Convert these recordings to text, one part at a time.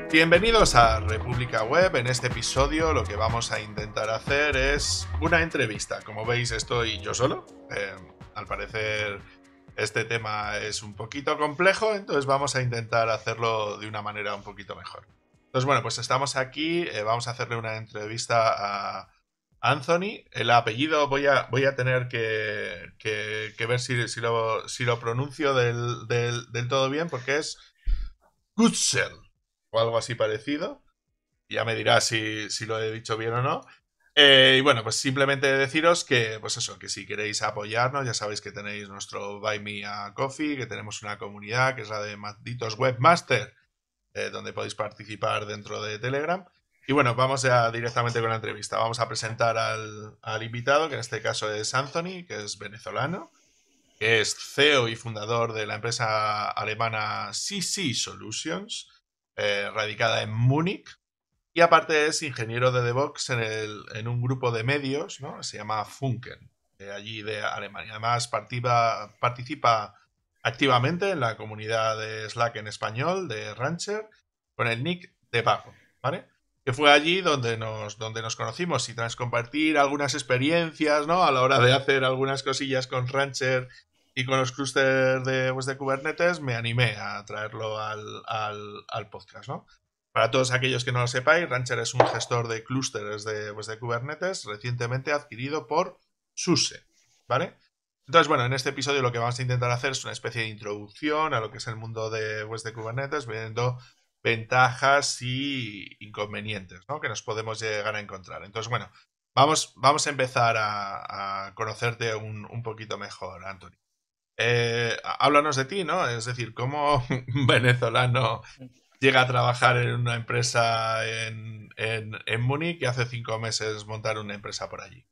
Bienvenidos a República Web. En este episodio lo que vamos a intentar hacer es una entrevista. Como veis, estoy yo solo. Al parecer este tema es un poquito complejo, entonces vamos a intentar hacerlo de una manera un poquito mejor. Entonces, bueno, pues estamos aquí, vamos a hacerle una entrevista a Anthony. El apellido voy a tener que ver si lo pronuncio del todo bien, porque es Gutzel o algo así parecido. Ya me dirás si lo he dicho bien o no. Y bueno, pues simplemente deciros que, pues eso, que si queréis apoyarnos, ya sabéis que tenéis nuestro Buy Me a Coffee, que tenemos una comunidad que es la de Malditos Webmaster, donde podéis participar dentro de Telegram. Y bueno, vamos ya directamente con la entrevista. Vamos a presentar al invitado, que en este caso es Anthony, que es venezolano, que es CEO y fundador de la empresa alemana CC Solutions, radicada en Múnich. Y aparte es ingeniero de DevOps en un grupo de medios, ¿no? Se llama Funken, de allí de Alemania. Además participa activamente en la comunidad de Slack en español de Rancher con el nick de Paco, ¿vale? Que fue allí donde nos conocimos y tras compartir algunas experiencias, ¿no? A la hora de hacer algunas cosillas con Rancher y con los clústeres de Kubernetes, me animé a traerlo al podcast, ¿no? Para todos aquellos que no lo sepáis, Rancher es un gestor de clústeres de Kubernetes recientemente adquirido por SUSE, ¿vale? Entonces, bueno, en este episodio lo que vamos a intentar hacer es una especie de introducción a lo que es el mundo de Kubernetes, viendo ventajas y inconvenientes, ¿no? Que nos podemos llegar a encontrar. Entonces, bueno, vamos a empezar a conocerte un poquito mejor, Anthony. Háblanos de ti, ¿no? Es decir, cómo un venezolano llega a trabajar en una empresa en Múnich y hace 5 meses montar una empresa por allí.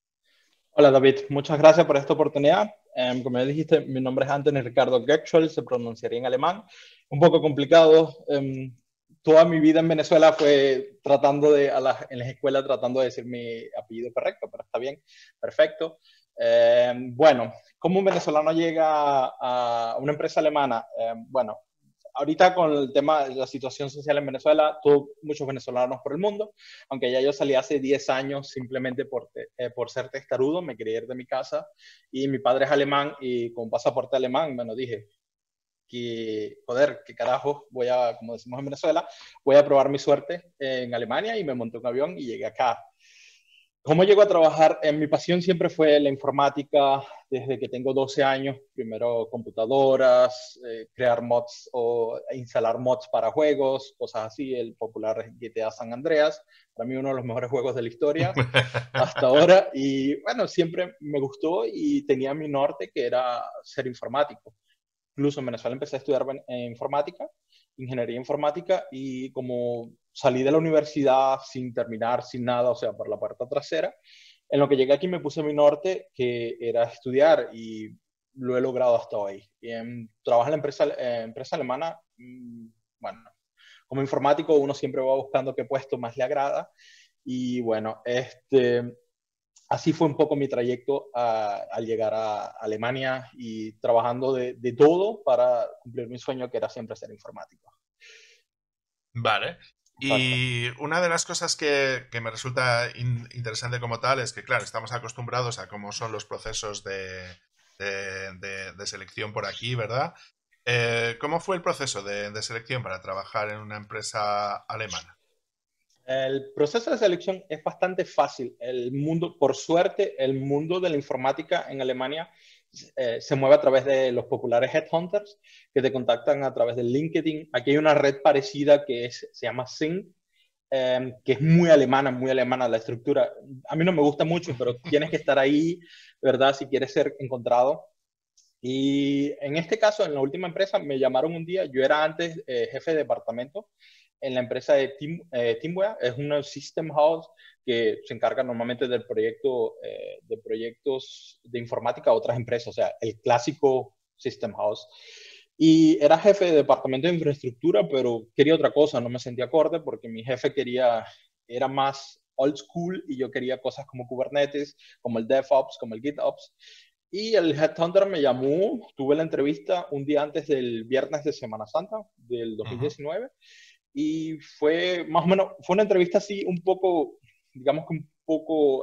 Hola David, muchas gracias por esta oportunidad. Como ya dijiste, mi nombre es Anthony Ricardo Gökschel, se pronunciaría en alemán. Un poco complicado. Toda mi vida en Venezuela fue en las escuelas tratando de decir mi apellido correcto, pero está bien, perfecto. Bueno, ¿cómo un venezolano llega a una empresa alemana? Bueno, ahorita con el tema de la situación social en Venezuela, muchos venezolanos por el mundo, aunque ya yo salí hace 10 años simplemente por ser testarudo, me quería ir de mi casa y mi padre es alemán y con pasaporte alemán, bueno, dije que, joder, qué carajo, como decimos en Venezuela, voy a probar mi suerte en Alemania y me monté un avión y llegué acá. ¿Cómo llego a trabajar? Mi pasión siempre fue la informática, desde que tengo 12 años, primero computadoras, crear mods o instalar mods para juegos, cosas así, el popular GTA San Andreas, para mí uno de los mejores juegos de la historia hasta ahora, y bueno, siempre me gustó y tenía mi norte que era ser informático. Incluso en Venezuela empecé a estudiar informática, ingeniería informática, y como salí de la universidad sin terminar, sin nada, o sea, por la puerta trasera, en lo que llegué aquí me puse mi norte, que era estudiar, y lo he logrado hasta hoy. Trabajo en la empresa alemana, bueno, como informático uno siempre va buscando qué puesto más le agrada, y bueno, así fue un poco mi trayecto al llegar a Alemania y trabajando de todo para cumplir mi sueño, que era siempre ser informático. Vale. Exacto. Y una de las cosas que me resulta interesante como tal es que, claro, estamos acostumbrados a cómo son los procesos de selección por aquí, ¿verdad? ¿Cómo fue el proceso de selección para trabajar en una empresa alemana? El proceso de selección es bastante fácil. Por suerte, el mundo de la informática en Alemania se mueve a través de los populares headhunters que te contactan a través de LinkedIn. Aquí hay una red parecida se llama Sing, que es muy alemana la estructura. A mí no me gusta mucho, pero tienes que estar ahí, ¿verdad? Si quieres ser encontrado. Y en este caso, en la última empresa, me llamaron un día. Yo era antes jefe de departamento en la empresa de Teamware. Es una system house que se encarga normalmente de proyectos de informática a otras empresas, o sea, el clásico system house. Y era jefe de departamento de infraestructura, pero quería otra cosa, no me sentía acorde porque mi jefe era más old school y yo quería cosas como Kubernetes, como el DevOps, como el GitOps. Y el Headhunter me llamó, tuve la entrevista un día antes del viernes de Semana Santa del Ujú. 2019 y fue más o menos, fue una entrevista así un poco, digamos que un poco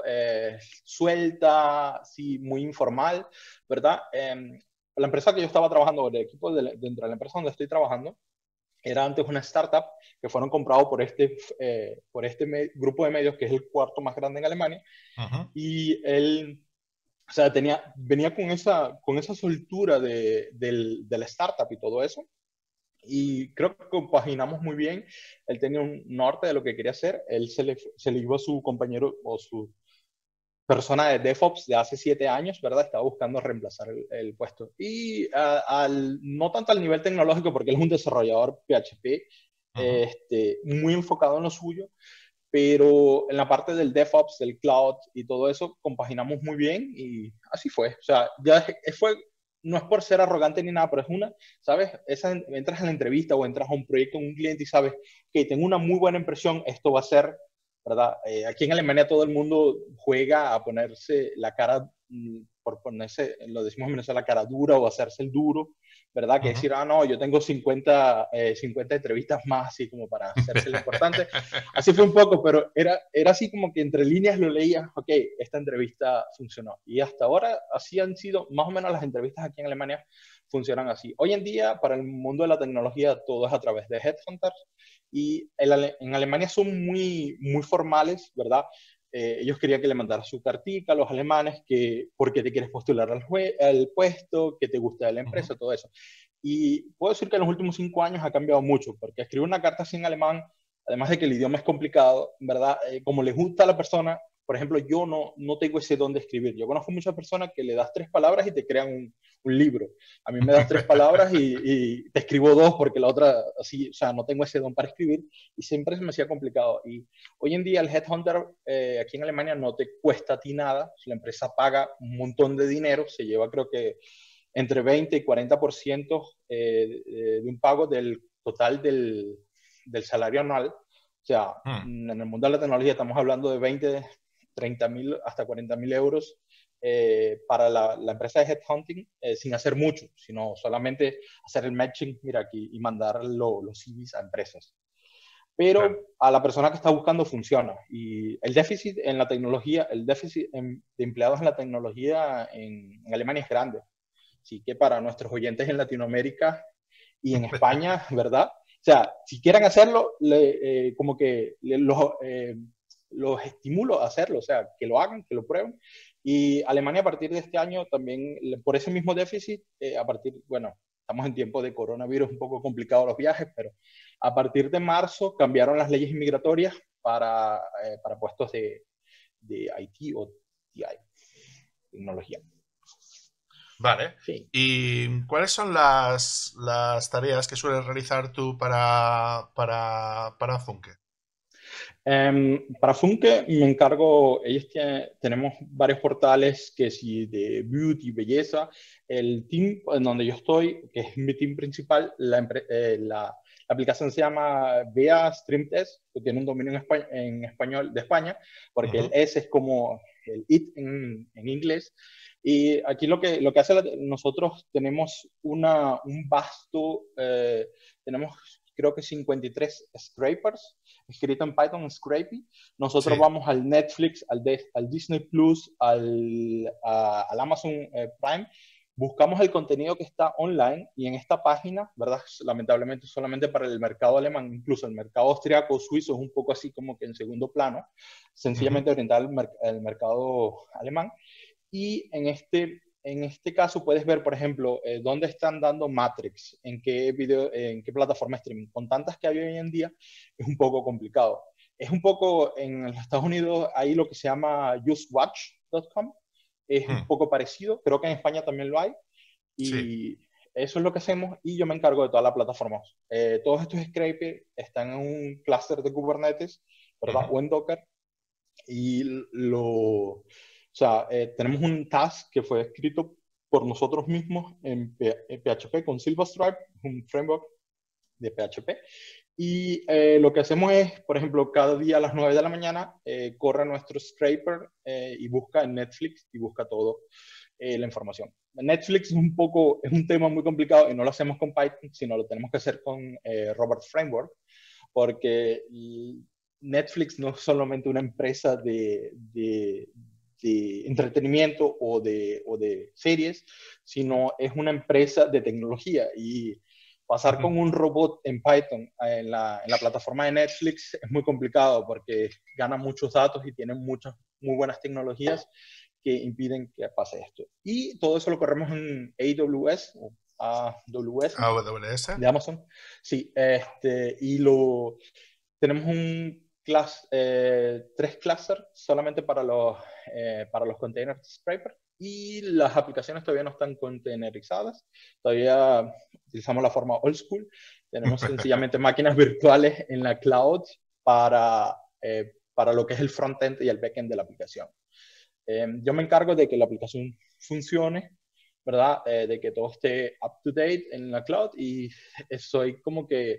suelta, así muy informal, ¿verdad? La empresa que yo estaba trabajando, el equipo dentro de la empresa donde estoy trabajando, era antes una startup que fueron comprados por este grupo de medios que es el cuarto más grande en Alemania. Ujú. Y él, o sea, venía con esa soltura de la startup y todo eso. Y creo que compaginamos muy bien. Él tenía un norte de lo que quería hacer. Él se le iba a su compañero o su persona de DevOps de hace 7 años, ¿verdad? Estaba buscando reemplazar el puesto. Y no tanto al nivel tecnológico, porque él es un desarrollador PHP, Ujú. muy enfocado en lo suyo, pero en la parte del DevOps, del cloud y todo eso, compaginamos muy bien y así fue. O sea, no es por ser arrogante ni nada, pero es ¿sabes? Entras a la entrevista o entras a un proyecto en un cliente y sabes que tengo una muy buena impresión, esto va a ser, ¿verdad? Aquí en Alemania todo el mundo juega a ponerse la cara, por ponerse, lo decimos en Venezuela, la cara dura o hacerse el duro, ¿verdad? Que Ujú. decir, no, yo tengo 50 entrevistas más, así como para hacerse lo importante. Así fue un poco, pero era así como que entre líneas lo leías, ok, esta entrevista funcionó. Y hasta ahora así han sido más o menos las entrevistas aquí en Alemania funcionan así. Hoy en día, para el mundo de la tecnología, todo es a través de headhunters y en Alemania son muy formales, ¿verdad? Ellos querían que le mandara su cartica a los alemanes, que por qué te quieres postular al puesto, qué te gusta de la Ujú. empresa, todo eso. Y puedo decir que en los últimos 5 años ha cambiado mucho, porque escribir una carta así en alemán, además de que el idioma es complicado, ¿verdad? Como les gusta a la persona, por ejemplo, yo no tengo ese don de escribir. Yo conozco muchas personas que le das 3 palabras y te crean un libro. A mí me das 3 palabras y te escribo dos porque la otra, así, o sea, no tengo ese don para escribir y siempre se me hacía complicado. Y hoy en día el headhunter aquí en Alemania no te cuesta a ti nada, la empresa paga un montón de dinero, se lleva creo que entre 20 y 40% de un pago del total del salario anual. O sea, Mm. en el mundo de la tecnología estamos hablando de 20, 30 mil hasta 40 mil euros para la empresa de headhunting sin hacer mucho, sino solamente hacer el matching, mira aquí, y mandar los CVs a empresas. Claro. Pero a la persona que está buscando funciona. Y el déficit en la tecnología, el déficit de empleados en la tecnología en Alemania es grande. Así que para nuestros oyentes en Latinoamérica y en España, ¿verdad? O sea, si quieren hacerlo, como que los estimulo a hacerlo, o sea, que lo hagan, que lo prueben. Y Alemania a partir de este año también, por ese mismo déficit, bueno, estamos en tiempo de coronavirus, un poco complicado los viajes, pero a partir de marzo cambiaron las leyes migratorias para puestos de IT o TI, tecnología. Vale. Sí. ¿Y cuáles son las tareas que sueles realizar tú para Funke? Para Funke me encargo, tenemos varios portales que si de beauty, belleza, el team en donde yo estoy, que es mi team principal, la aplicación se llama Vea Stream Test, que tiene un dominio en español de España, porque el Ujú. S es como el IT en inglés. Y aquí lo que hace, nosotros tenemos un vasto, tenemos creo que 53 scrapers escrito en Python, Scrapy. Nosotros Sí. vamos al Netflix, al Disney Plus, al Amazon Prime, buscamos el contenido que está online y en esta página, ¿verdad? Lamentablemente solamente para el mercado alemán, incluso el mercado austriaco, suizo es un poco así como que en segundo plano, Ujú. sencillamente oriental al mercado alemán. Y en este caso puedes ver, por ejemplo, dónde están dando Matrix, en qué plataforma streaming. Con tantas que hay hoy en día, es un poco complicado. Es un poco, en los Estados Unidos hay lo que se llama justwatch.com, es un Mm. poco parecido, creo que en España también lo hay, Sí. y eso es lo que hacemos, y yo me encargo de toda la plataforma. Todos estos scrapers están en un clúster de Kubernetes, ¿verdad? Ujú. O en Docker, y o sea, tenemos un task que fue escrito por nosotros mismos en PHP con Silverstripe, un framework de PHP. Y lo que hacemos es, por ejemplo, cada día a las 9 de la mañana corre nuestro scraper y busca en Netflix y busca todo la información. Netflix es un tema muy complicado y no lo hacemos con Python, sino lo tenemos que hacer con Robert Framework, porque Netflix no es solamente una empresa de entretenimiento o de series, sino es una empresa de tecnología. Y pasar con un robot en Python en la plataforma de Netflix es muy complicado porque gana muchos datos y tienen muchas muy buenas tecnologías que impiden que pase esto. Y todo eso lo corremos en AWS o AWS AWS. de Amazon. Sí, y tenemos tres clusters solamente para los containers scraper y las aplicaciones todavía no están containerizadas. Todavía utilizamos la forma old school. Tenemos sencillamente máquinas virtuales en la cloud para lo que es el frontend y el backend de la aplicación. Yo me encargo de que la aplicación funcione, ¿verdad? De que todo esté up to date en la cloud y soy como que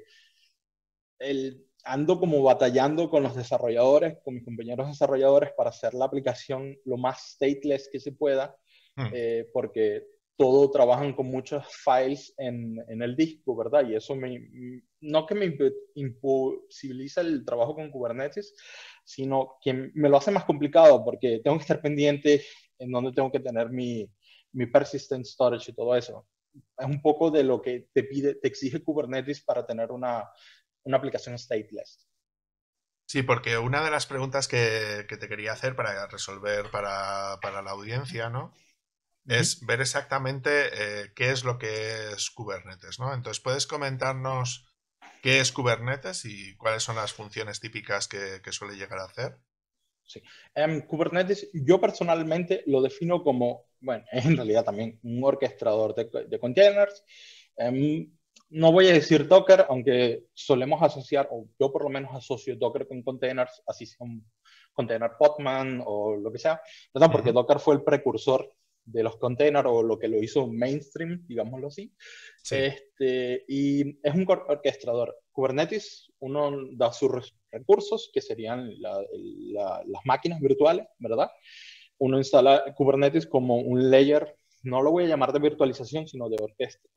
ando como batallando con los desarrolladores, con mis compañeros desarrolladores para hacer la aplicación lo más stateless que se pueda, porque todo trabajan con muchos files en el disco, ¿verdad? Y eso no que me imposibiliza el trabajo con Kubernetes, sino que me lo hace más complicado porque tengo que estar pendiente en dónde tengo que tener mi persistent storage y todo eso. Es un poco de lo que te exige Kubernetes para tener una aplicación stateless. Sí, porque una de las preguntas que te quería hacer para resolver para la audiencia, ¿no? Es ver exactamente qué es lo que es Kubernetes, ¿no? Entonces, ¿puedes comentarnos qué es Kubernetes y cuáles son las funciones típicas que suele llegar a hacer? Sí. Kubernetes, yo personalmente lo defino como, bueno, en realidad también un orquestador de containers. No voy a decir Docker, aunque solemos asociar, o yo por lo menos asocio Docker con containers, así sea un container Podman o lo que sea, ¿verdad? Porque Docker fue el precursor de los containers o lo que lo hizo mainstream, digámoslo así. Sí. Y es un orquestador. Kubernetes, uno da sus recursos, que serían las máquinas virtuales, ¿verdad? Uno instala Kubernetes como un layer, no lo voy a llamar de virtualización, sino de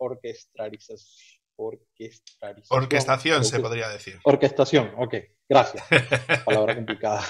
orquestarización. Orquestación se podría decir. Orquestación, ok, gracias. Palabra complicada.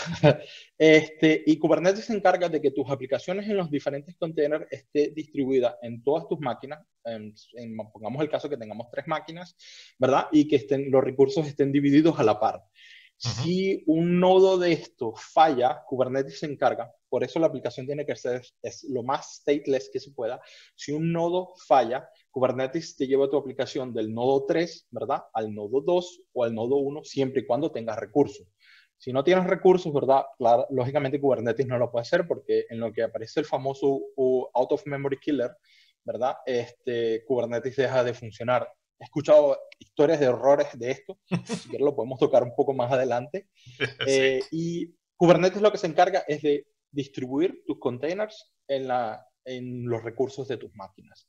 Y Kubernetes se encarga de que tus aplicaciones en los diferentes containers estén distribuidas en todas tus máquinas. Pongamos el caso que tengamos 3 máquinas, ¿verdad? Y que los recursos estén divididos a la par. Si un nodo de esto falla, Kubernetes se encarga, por eso la aplicación tiene que ser lo más stateless que se pueda. Si un nodo falla, Kubernetes te lleva tu aplicación del nodo 3, ¿verdad? Al nodo 2 o al nodo 1, siempre y cuando tengas recursos. Si no tienes recursos, ¿verdad? Claro, lógicamente Kubernetes no lo puede hacer porque en lo que aparece el famoso out of memory killer, ¿verdad? Kubernetes deja de funcionar. He escuchado historias de errores de esto, si quieres lo podemos tocar un poco más adelante. Sí. Y Kubernetes lo que se encarga es de distribuir tus containers en los recursos de tus máquinas.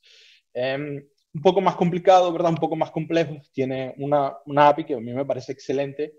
Un poco más complicado, ¿verdad? Un poco más complejo. Tiene una API que a mí me parece excelente.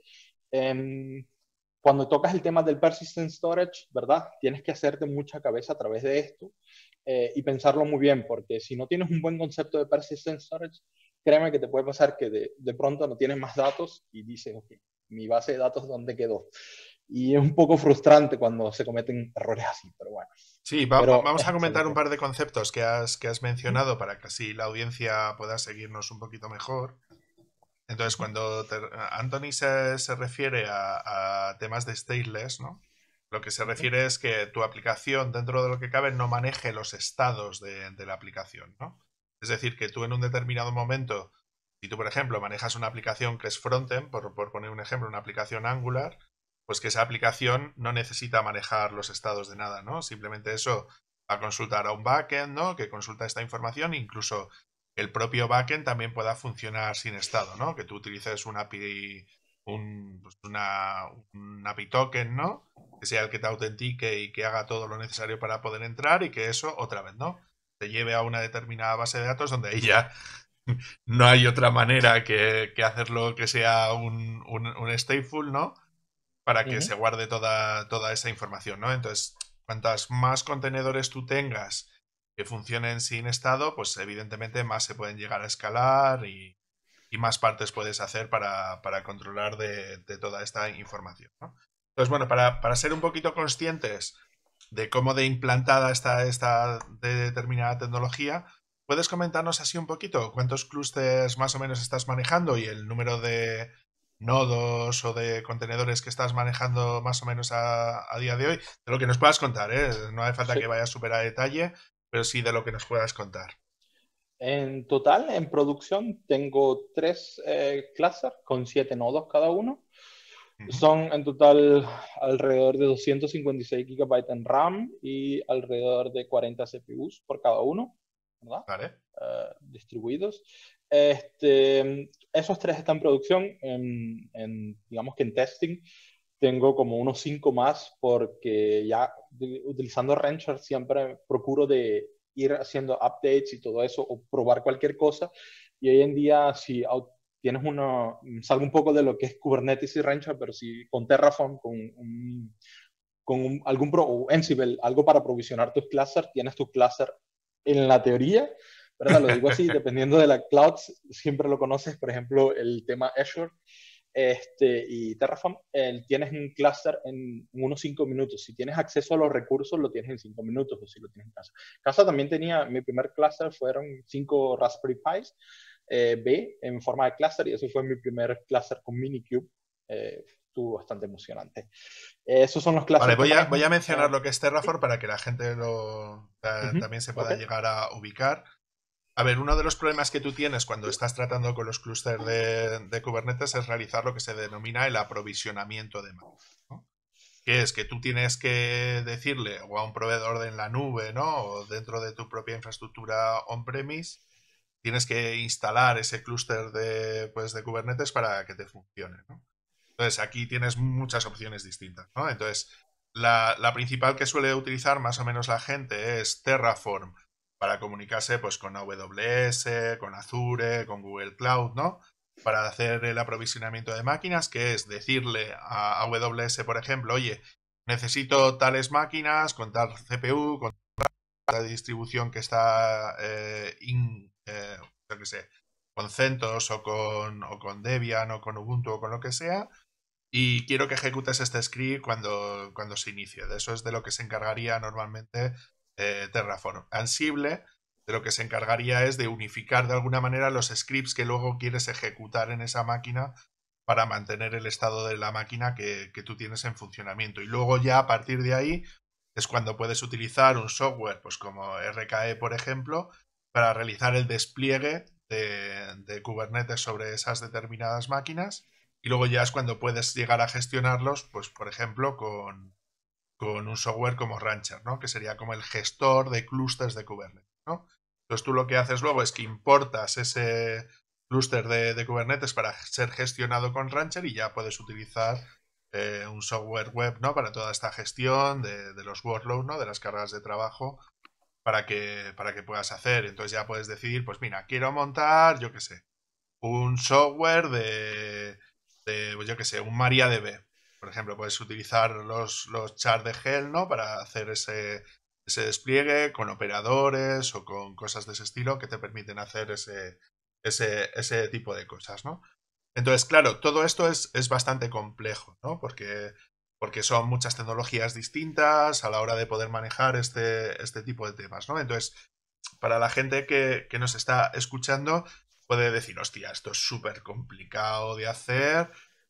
Cuando tocas el tema del persistent storage, ¿verdad? Tienes que hacerte mucha cabeza a través de esto y pensarlo muy bien, porque si no tienes un buen concepto de persistent storage, créeme que te puede pasar que de pronto no tienes más datos y dices, ok, mi base de datos, ¿dónde quedó? Y es un poco frustrante cuando se cometen errores así, pero bueno. Sí, Pero vamos es a comentar un excelente. par de conceptos que has mencionado para que así la audiencia pueda seguirnos un poquito mejor. Entonces, cuando Anthony se refiere a temas de stateless, ¿no? Lo que se refiere es que tu aplicación, dentro de lo que cabe, no maneje los estados de la aplicación, ¿no? Es decir, que tú en un determinado momento, si tú, por ejemplo, manejas una aplicación que es frontend, por poner un ejemplo, una aplicación Angular, pues que esa aplicación no necesita manejar los estados de nada, ¿no? Simplemente eso va a consultar a un backend, ¿no? Que consulta esta información, incluso el propio backend también pueda funcionar sin estado, ¿no? Que tú utilices un API, un API token, ¿no? Que sea el que te autentique y que haga todo lo necesario para poder entrar y que eso, otra vez, ¿no? Te lleve a una determinada base de datos donde ahí ya no hay otra manera que hacerlo que sea un stateful, ¿no? Para que se guarde toda esa información, ¿no? Entonces, cuantas más contenedores tú tengas que funcionen sin estado, pues evidentemente más se pueden llegar a escalar y y más partes puedes hacer para controlar de toda esta información, ¿no? Entonces, bueno, para ser un poquito conscientes de cómo de implantada está esta determinada tecnología, ¿puedes comentarnos así un poquito cuántos clústeres más o menos estás manejando y el número de nodos o de contenedores que estás manejando más o menos a día de hoy? De lo que nos puedas contar, ¿eh? No hace falta Sí. que vayas súper a detalle, pero sí de lo que nos puedas contar. En total, en producción, tengo 3 clusters con 7 nodos cada uno. Ujú. Son en total alrededor de 256 GB en RAM y alrededor de 40 CPUs por cada uno, ¿verdad? Vale. Distribuidos. Esos 3 están en producción, digamos que en testing. Tengo como unos 5 más porque ya utilizando Rancher siempre procuro de ir haciendo updates y todo eso o probar cualquier cosa. Y hoy en día, si tienes salgo un poco de lo que es Kubernetes y Rancher, pero si con Terraform, o Ansible, algo para provisionar tus clusters, tienes tu cluster en la teoría, ¿verdad? Lo digo así, dependiendo de la cloud, siempre lo conoces, por ejemplo, el tema Azure y Terraform, tienes un cluster en unos 5 minutos. Si tienes acceso a los recursos, lo tienes en 5 minutos, o si lo tienes en casa. Casa también tenía, mi primer cluster fueron 5 Raspberry Pis B en forma de cluster, y eso fue mi primer cluster con Minikube. Estuvo bastante emocionante. Esos son los Vale, clusters que voy a manejo. mencionar lo que es Sí. Terraform para que la gente también se Ok. pueda llegar a ubicar. A ver, uno de los problemas que tú tienes cuando estás tratando con los clústeres de Kubernetes es realizar lo que se denomina el aprovisionamiento de máquinas, ¿no? Que es que tú tienes que decirle o a un proveedor de en la nube, ¿no? O dentro de tu propia infraestructura on-premise, tienes que instalar ese clúster de Kubernetes para que te funcione, ¿no? Entonces, aquí tienes muchas opciones distintas, ¿no? Entonces, la principal que suele utilizar más o menos la gente es Terraform para comunicarse pues con AWS, con Azure, con Google Cloud, ¿no? Para hacer el aprovisionamiento de máquinas, que es decirle a AWS, por ejemplo, oye, necesito tales máquinas con tal CPU, con la distribución que está yo qué sé, con CentOS o con Debian o con Ubuntu o con lo que sea, y quiero que ejecutes este script cuando se inicie. De eso es de lo que se encargaría normalmente Terraform. Ansible de lo que se encargaría es de unificar de alguna manera los scripts que luego quieres ejecutar en esa máquina para mantener el estado de la máquina que tú tienes en funcionamiento. Y luego ya a partir de ahí es cuando puedes utilizar un software pues como RKE, por ejemplo, para realizar el despliegue de Kubernetes sobre esas determinadas máquinas, y luego ya es cuando puedes llegar a gestionarlos, pues por ejemplo, con un software como Rancher, ¿no? Que sería como el gestor de clústeres de Kubernetes, ¿no? Entonces tú lo que haces luego es que importas ese clúster de Kubernetes para ser gestionado con Rancher y ya puedes utilizar un software web, ¿no? Para toda esta gestión de los workloads, ¿no? De las cargas de trabajo para que puedas hacer. Entonces ya puedes decidir, pues mira, quiero montar, yo qué sé, un software pues yo qué sé, un MariaDB. Por ejemplo, puedes utilizar los chars de Helm, ¿no? Para hacer ese despliegue con operadores o con cosas de ese estilo que te permiten hacer ese tipo de cosas, ¿no? Entonces, claro, todo esto es bastante complejo, ¿no? Porque son muchas tecnologías distintas a la hora de poder manejar este tipo de temas, ¿no? Entonces, para la gente que nos está escuchando, puede decir, hostia, esto es súper complicado de hacer.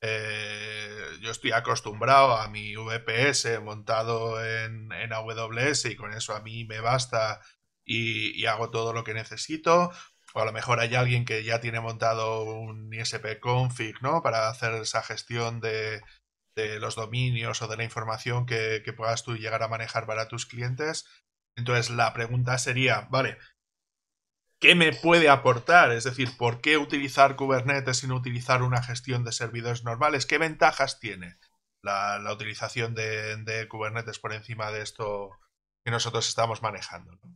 Yo estoy acostumbrado a mi VPS montado en AWS y con eso a mí me basta y hago todo lo que necesito. O a lo mejor hay alguien que ya tiene montado un ISP config, ¿no? Para hacer esa gestión de los dominios o de la información que puedas tú llegar a manejar para tus clientes. Entonces la pregunta sería, vale, ¿qué me puede aportar? Es decir, ¿por qué utilizar Kubernetes sin utilizar una gestión de servidores normales? ¿Qué ventajas tiene la utilización de Kubernetes por encima de esto que nosotros estamos manejando, ¿no?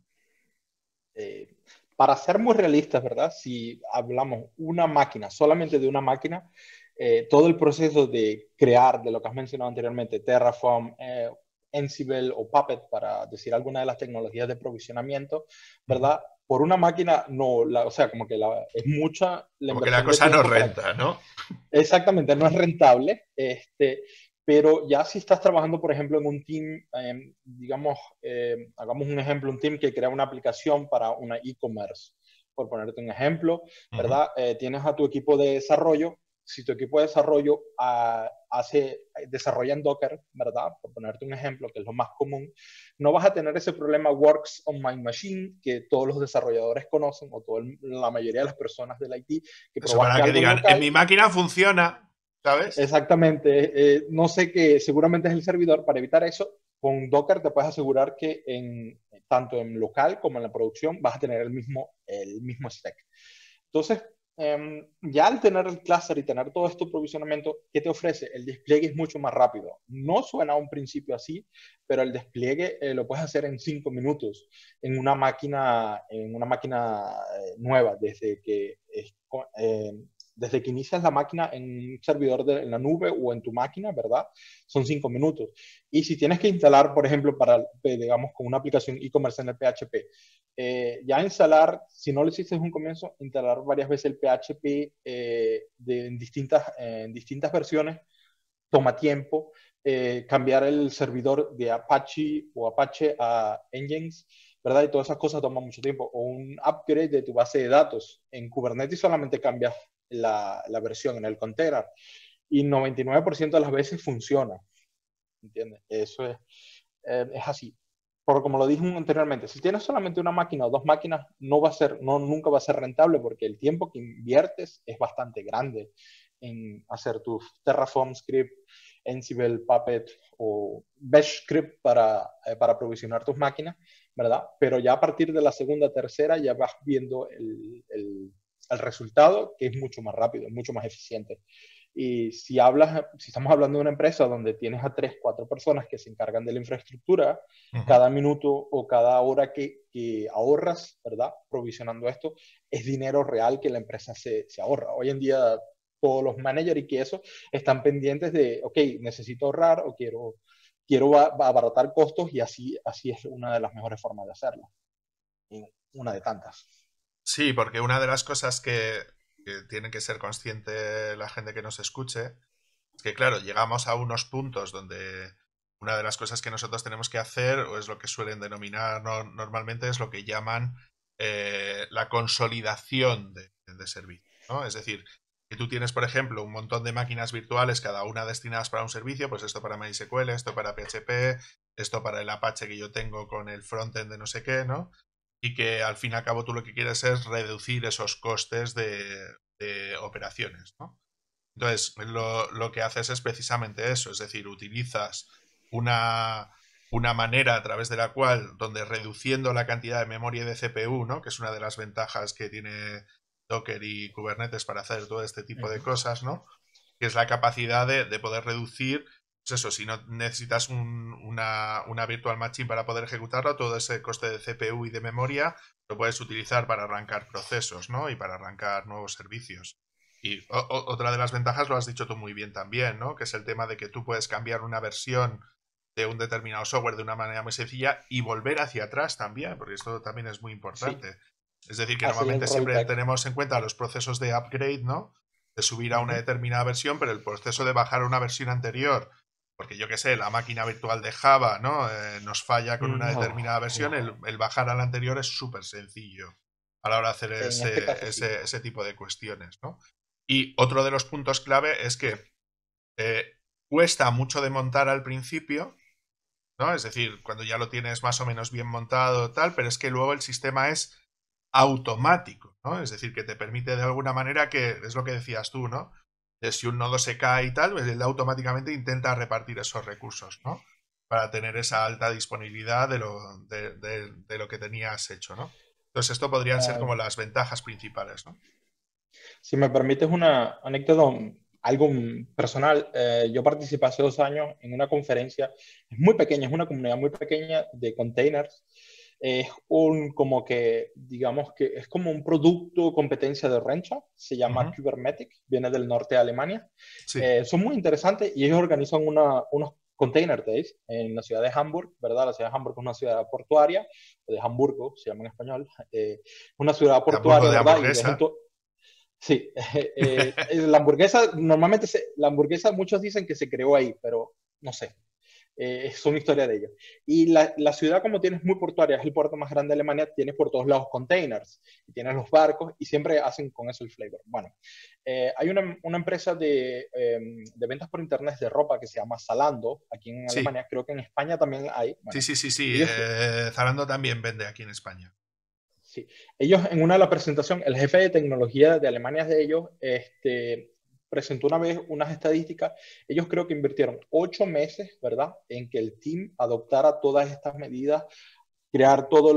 Eh, para ser muy realistas, ¿verdad? Si hablamos una máquina, solamente de una máquina, todo el proceso de crear, de lo que has mencionado anteriormente, Terraform, Ansible o Puppet, para decir alguna de las tecnologías de provisionamiento, Uh -huh. ¿verdad? por una máquina, no, o sea, como que es mucha la Como que la inversión de cosa no tiempo para. renta, ¿no? Exactamente, no es rentable, pero ya si estás trabajando, por ejemplo, en un team, digamos, hagamos un ejemplo, un team que crea una aplicación para una e-commerce, por ponerte un ejemplo, Ujú. ¿verdad? Tienes a tu equipo de desarrollo. Si tu equipo de desarrollo desarrolla en Docker, ¿verdad? Por ponerte un ejemplo, que es lo más común, no vas a tener ese problema works on my machine que todos los desarrolladores conocen o la mayoría de las personas del IT, que Eso para probaste que algo en digan, en local. mi máquina funciona, ¿sabes? Exactamente. No sé qué, seguramente es el servidor. Para evitar eso, con Docker te puedes asegurar que tanto en local como en la producción vas a tener el mismo stack. Entonces, ya al tener el cluster y tener todo este provisionamiento, ¿qué te ofrece? El despliegue es mucho más rápido. No suena a un principio así, pero el despliegue lo puedes hacer en 5 minutos en una máquina nueva, desde que inicias la máquina en un servidor en la nube o en tu máquina, ¿verdad? Son 5 minutos. Y si tienes que instalar, por ejemplo, digamos, con una aplicación e-commerce en el PHP, ya instalar, si no lo hiciste en un comienzo, instalar varias veces el PHP en distintas versiones toma tiempo. Cambiar el servidor de Apache o Apache a Nginx, ¿verdad? Y todas esas cosas toman mucho tiempo. O un upgrade de tu base de datos. En Kubernetes solamente cambias la versión en el container y 99% de las veces funciona, ¿entiendes? Eso es así. Por como lo dije anteriormente, si tienes solamente una máquina o dos máquinas, nunca va a ser rentable porque el tiempo que inviertes es bastante grande en hacer tus Terraform script, Ansible, Puppet o Bash script para provisionar tus máquinas, ¿verdad? Pero ya a partir de la segunda, tercera, ya vas viendo el resultado, que es mucho más rápido, mucho más eficiente. Y si estamos hablando de una empresa donde tienes a 3, 4 personas que se encargan de la infraestructura, Ujú. cada minuto o cada hora que ahorras, ¿verdad? Provisionando esto, es dinero real que la empresa se ahorra. Hoy en día todos los managers y que eso están pendientes de, ok, necesito ahorrar o quiero abaratar costos y así es una de las mejores formas de hacerlo. Y una de tantas. Sí, porque una de las cosas que tiene que ser consciente la gente que nos escuche es que, claro, llegamos a unos puntos donde una de las cosas que nosotros tenemos que hacer, o es lo que suelen denominar normalmente, es lo que llaman la consolidación de servicio, ¿no? Es decir, que tú tienes, por ejemplo, un montón de máquinas virtuales, cada una destinadas para un servicio, pues esto para MySQL, esto para PHP, esto para el Apache que yo tengo con el frontend de no sé qué, ¿no? Y que al fin y al cabo tú lo que quieres es reducir esos costes de operaciones, ¿no? Entonces, lo que haces es precisamente eso, es decir, utilizas una, una manera a través de la cual, donde reduciendo la cantidad de memoria de CPU, ¿no? Que es una de las ventajas que tiene Docker y Kubernetes para hacer todo este tipo de Ujú. cosas, ¿no? Que es la capacidad de poder reducir, pues eso, si no necesitas una virtual machine para poder ejecutarlo, todo ese coste de CPU y de memoria lo puedes utilizar para arrancar procesos, ¿no? Y para arrancar nuevos servicios. Y otra de las ventajas lo has dicho tú muy bien también, ¿no? Que es el tema de que tú puedes cambiar una versión de un determinado software de una manera muy sencilla y volver hacia atrás también, porque esto también es muy Sí, importante. Es decir, que haces el normalmente siempre rollback. tenemos en cuenta los procesos de upgrade, ¿no? De subir a una Ujú. determinada versión, pero el proceso de bajar a una versión anterior, porque yo qué sé, la máquina virtual de Java, ¿no? Nos falla con una No, determinada versión, no. el bajar a la anterior es súper sencillo a la hora de hacer En este caso ese, sí. ese, ese tipo de cuestiones, ¿no? Y otro de los puntos clave es que eh, cuesta mucho de montar al principio, ¿no? Es decir, cuando ya lo tienes más o menos bien montado, tal, pero es que luego el sistema es automático, ¿no? Es decir, que te permite de alguna manera que, es lo que decías tú, ¿no? Si un nodo se cae y tal, pues él automáticamente intenta repartir esos recursos, ¿no? Para tener esa alta disponibilidad de lo que tenías hecho, ¿no? Entonces, esto podrían ser Eh, como las ventajas principales, ¿no? si me permites una anécdota, algo personal, yo participé hace 2 años en una conferencia, es muy pequeña, es una comunidad muy pequeña de containers. Es como que, digamos que es como un producto competencia de Rencha, se llama Ujú. Kubernetes, viene del norte de Alemania. Sí. Son muy interesantes y ellos organizan unos Container Days en la ciudad de Hamburg, ¿verdad? La ciudad de Hamburg es una ciudad portuaria, o de Hamburgo, se llama en español, una ciudad Hamburgo portuaria, de ¿verdad? hamburguesa. Sí, la hamburguesa, normalmente la hamburguesa muchos dicen que se creó ahí, pero no sé, es una historia de ellos. Y la ciudad, como tienes muy portuaria, es el puerto más grande de Alemania, tienes por todos lados containers, y tienes los barcos, y siempre hacen con eso el flavor. Bueno, hay una empresa de ventas por internet de ropa que se llama Zalando, aquí en Sí, Alemania, creo que en España también hay. sí, Bueno, sí, sí, sí. ellos, Zalando también vende aquí en España. sí, ellos en una de las presentaciones, el jefe de tecnología de Alemania de ellos, presentó una vez unas estadísticas. Ellos creo que invirtieron 8 meses, ¿verdad?, en que el team adoptara todas estas medidas, crear todos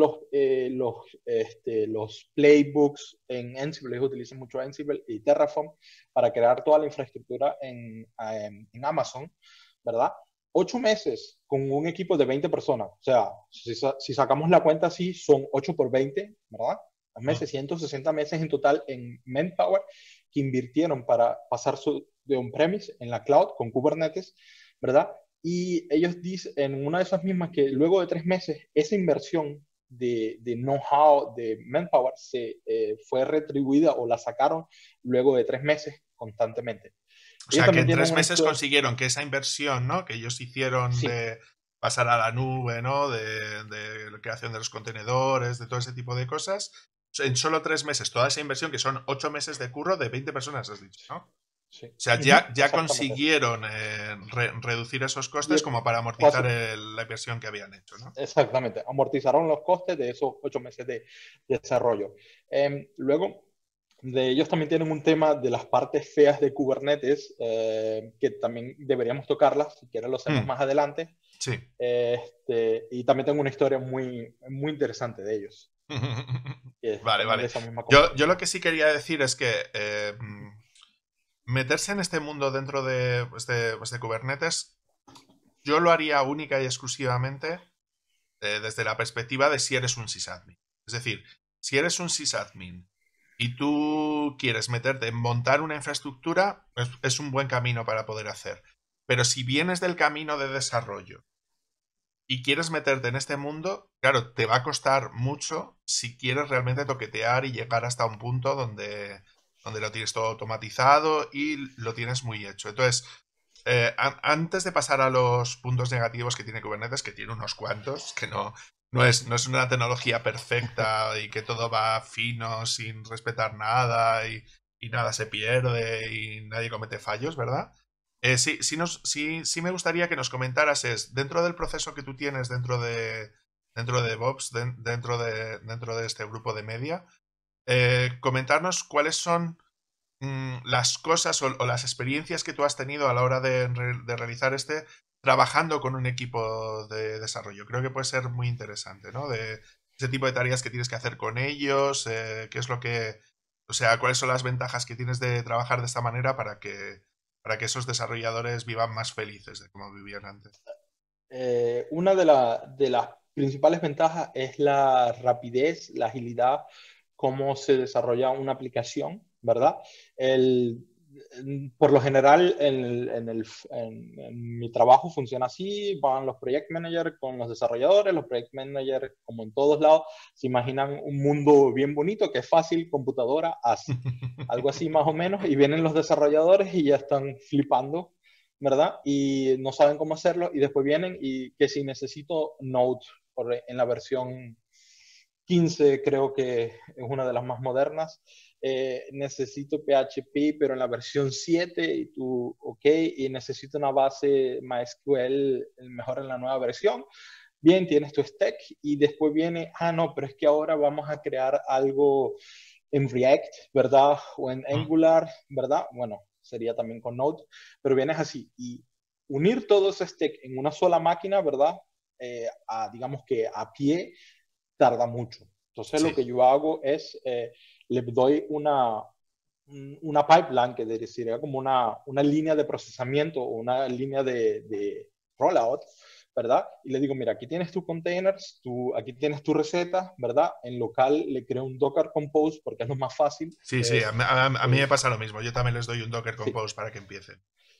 los playbooks en Ansible. Ellos utilizan mucho Ansible y Terraform para crear toda la infraestructura en Amazon, ¿verdad? 8 meses con un equipo de 20 personas. O sea, si sacamos la cuenta así, son 8 por 20, ¿verdad? Mm. Meses, 160 meses en total en manpower que invirtieron para pasar de on-premise en la cloud con Kubernetes, ¿verdad? Y ellos dicen en una de esas mismas que luego de 3 meses, esa inversión de know-how, de manpower, fue retribuida o la sacaron luego de 3 meses constantemente. O Ellos sea, que también en tienen 3 meses consiguieron que esa inversión, ¿no? Que ellos hicieron sí, de pasar a la nube, ¿no? De la creación de los contenedores, de todo ese tipo de cosas. En solo 3 meses, toda esa inversión, que son 8 meses de curro de 20 personas, has dicho, ¿no? sí, O sea, ya exactamente. consiguieron reducir esos Y, costes como para amortizar la inversión que habían hecho, ¿no? exactamente, amortizaron los costes de esos 8 meses de desarrollo. Luego, de ellos también tienen un tema de las partes feas de Kubernetes, que también deberíamos tocarlas, si quieres lo hacemos Mm, más adelante. sí. Y también tengo una historia muy, muy interesante de ellos, que es Vale, también de vale. esa misma Yo compañía. lo que sí quería decir es que meterse en este mundo dentro de Kubernetes, yo lo haría única y exclusivamente desde la perspectiva de si eres un sysadmin. Es decir, si eres un sysadmin y tú quieres meterte en montar una infraestructura, es un buen camino para poder hacer. Pero si vienes del camino de desarrollo y quieres meterte en este mundo, claro, te va a costar mucho si quieres realmente toquetear y llegar hasta un punto donde lo tienes todo automatizado y lo tienes muy hecho. Entonces, antes de pasar a los puntos negativos que tiene Kubernetes, que tiene unos cuantos, que no es una tecnología perfecta y que todo va fino sin respetar nada y nada se pierde y nadie comete fallos, ¿verdad? Sí me gustaría que nos comentaras dentro del proceso que tú tienes dentro de DevOps, dentro de este grupo de media, comentarnos cuáles son las cosas o las experiencias que tú has tenido a la hora de realizar trabajando con un equipo de desarrollo. Creo que puede ser muy interesante, ¿no? De ese tipo de tareas que tienes que hacer con ellos, qué es lo que, o sea, cuáles son las ventajas que tienes de trabajar de esta manera para que esos desarrolladores vivan más felices de como vivían antes. Una de las principales ventajas es la rapidez, la agilidad, cómo se desarrolla una aplicación, ¿verdad? El, por lo general, en mi trabajo funciona así, van los project managers con los desarrolladores, los project managers, como en todos lados, se imaginan un mundo bien bonito, que es fácil, computadora, haz. Algo así más o menos, y vienen los desarrolladores y ya están flipando, ¿verdad? Y no saben cómo hacerlo y después vienen y que si necesito Node en la versión 15, creo que es una de las más modernas, necesito PHP pero en la versión 7 y tú, ok, y necesito una base MySQL mejor en la nueva versión. Bien, tienes tu stack y después viene, no, pero es que ahora vamos a crear algo en React, ¿verdad? O en Angular, ¿verdad? Bueno, sería también con Node, pero vienes así y unir todo ese stack en una sola máquina, ¿verdad? Digamos que a pie tarda mucho. Entonces lo Sí, que yo hago es, le doy una pipeline, que sería como una línea de procesamiento o una línea de rollout, ¿verdad? Y le digo, mira, aquí tienes tus containers, aquí tienes tu receta, ¿verdad? En local le creo un Docker Compose porque es lo más fácil. sí, sí, a mí me Eh, pasa lo mismo. Yo también les doy un Docker sí, Compose para que empiecen.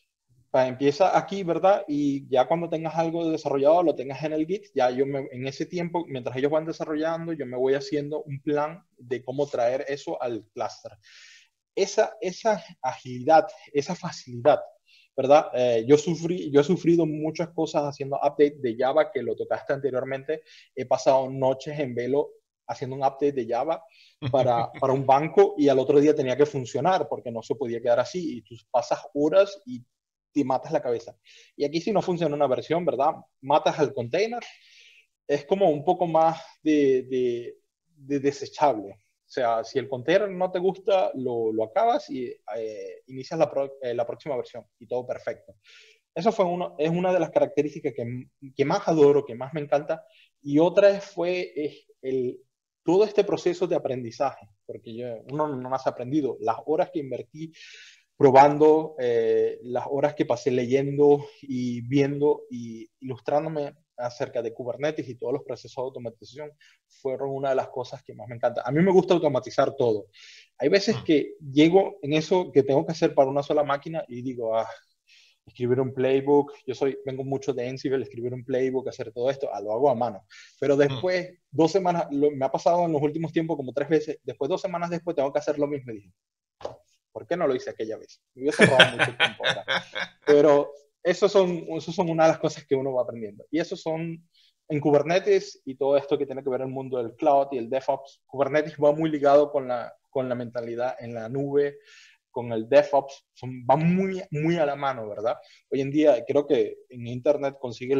empieza aquí, ¿verdad? Y ya cuando tengas algo desarrollado, lo tengas en el Git, ya en ese tiempo, mientras ellos van desarrollando, yo me voy haciendo un plan de cómo traer eso al cluster. Esa agilidad, esa facilidad, ¿verdad? Yo he sufrido muchas cosas haciendo update de Java, que lo tocaste anteriormente. He pasado noches en velo haciendo un update de Java para un banco y al otro día tenía que funcionar porque no se podía quedar así y tú pasas horas y te matas la cabeza. Y aquí si no funciona una versión, ¿verdad? Matas al container. Es como un poco más de desechable. O sea, si el container no te gusta, lo acabas y inicias la próxima versión y todo perfecto. Eso es una de las características que más adoro, que más me encanta. Y otra fue todo este proceso de aprendizaje, porque uno no más ha aprendido. Las horas que invertí probando, las horas que pasé leyendo y viendo y ilustrándome acerca de Kubernetes y todos los procesos de automatización fueron una de las cosas que más me encanta. A mí me gusta automatizar todo. Hay veces que llego en eso que tengo que hacer para una sola máquina y digo, escribir un playbook, vengo mucho de Ansible, escribir un playbook, hacer todo esto, lo hago a mano. Pero después, 2 semanas, me ha pasado en los últimos tiempos como 3 veces, después 2 semanas después tengo que hacer lo mismo y dije, ¿por qué no lo hice aquella vez? Me hubiese robado mucho tiempo ahora. Pero eso son una de las cosas que uno va aprendiendo. Y eso son en Kubernetes y todo esto que tiene que ver el mundo del cloud y el DevOps. Kubernetes va muy ligado con la mentalidad en la nube, con el DevOps, va muy, muy a la mano, ¿verdad? Hoy en día creo que en Internet consigues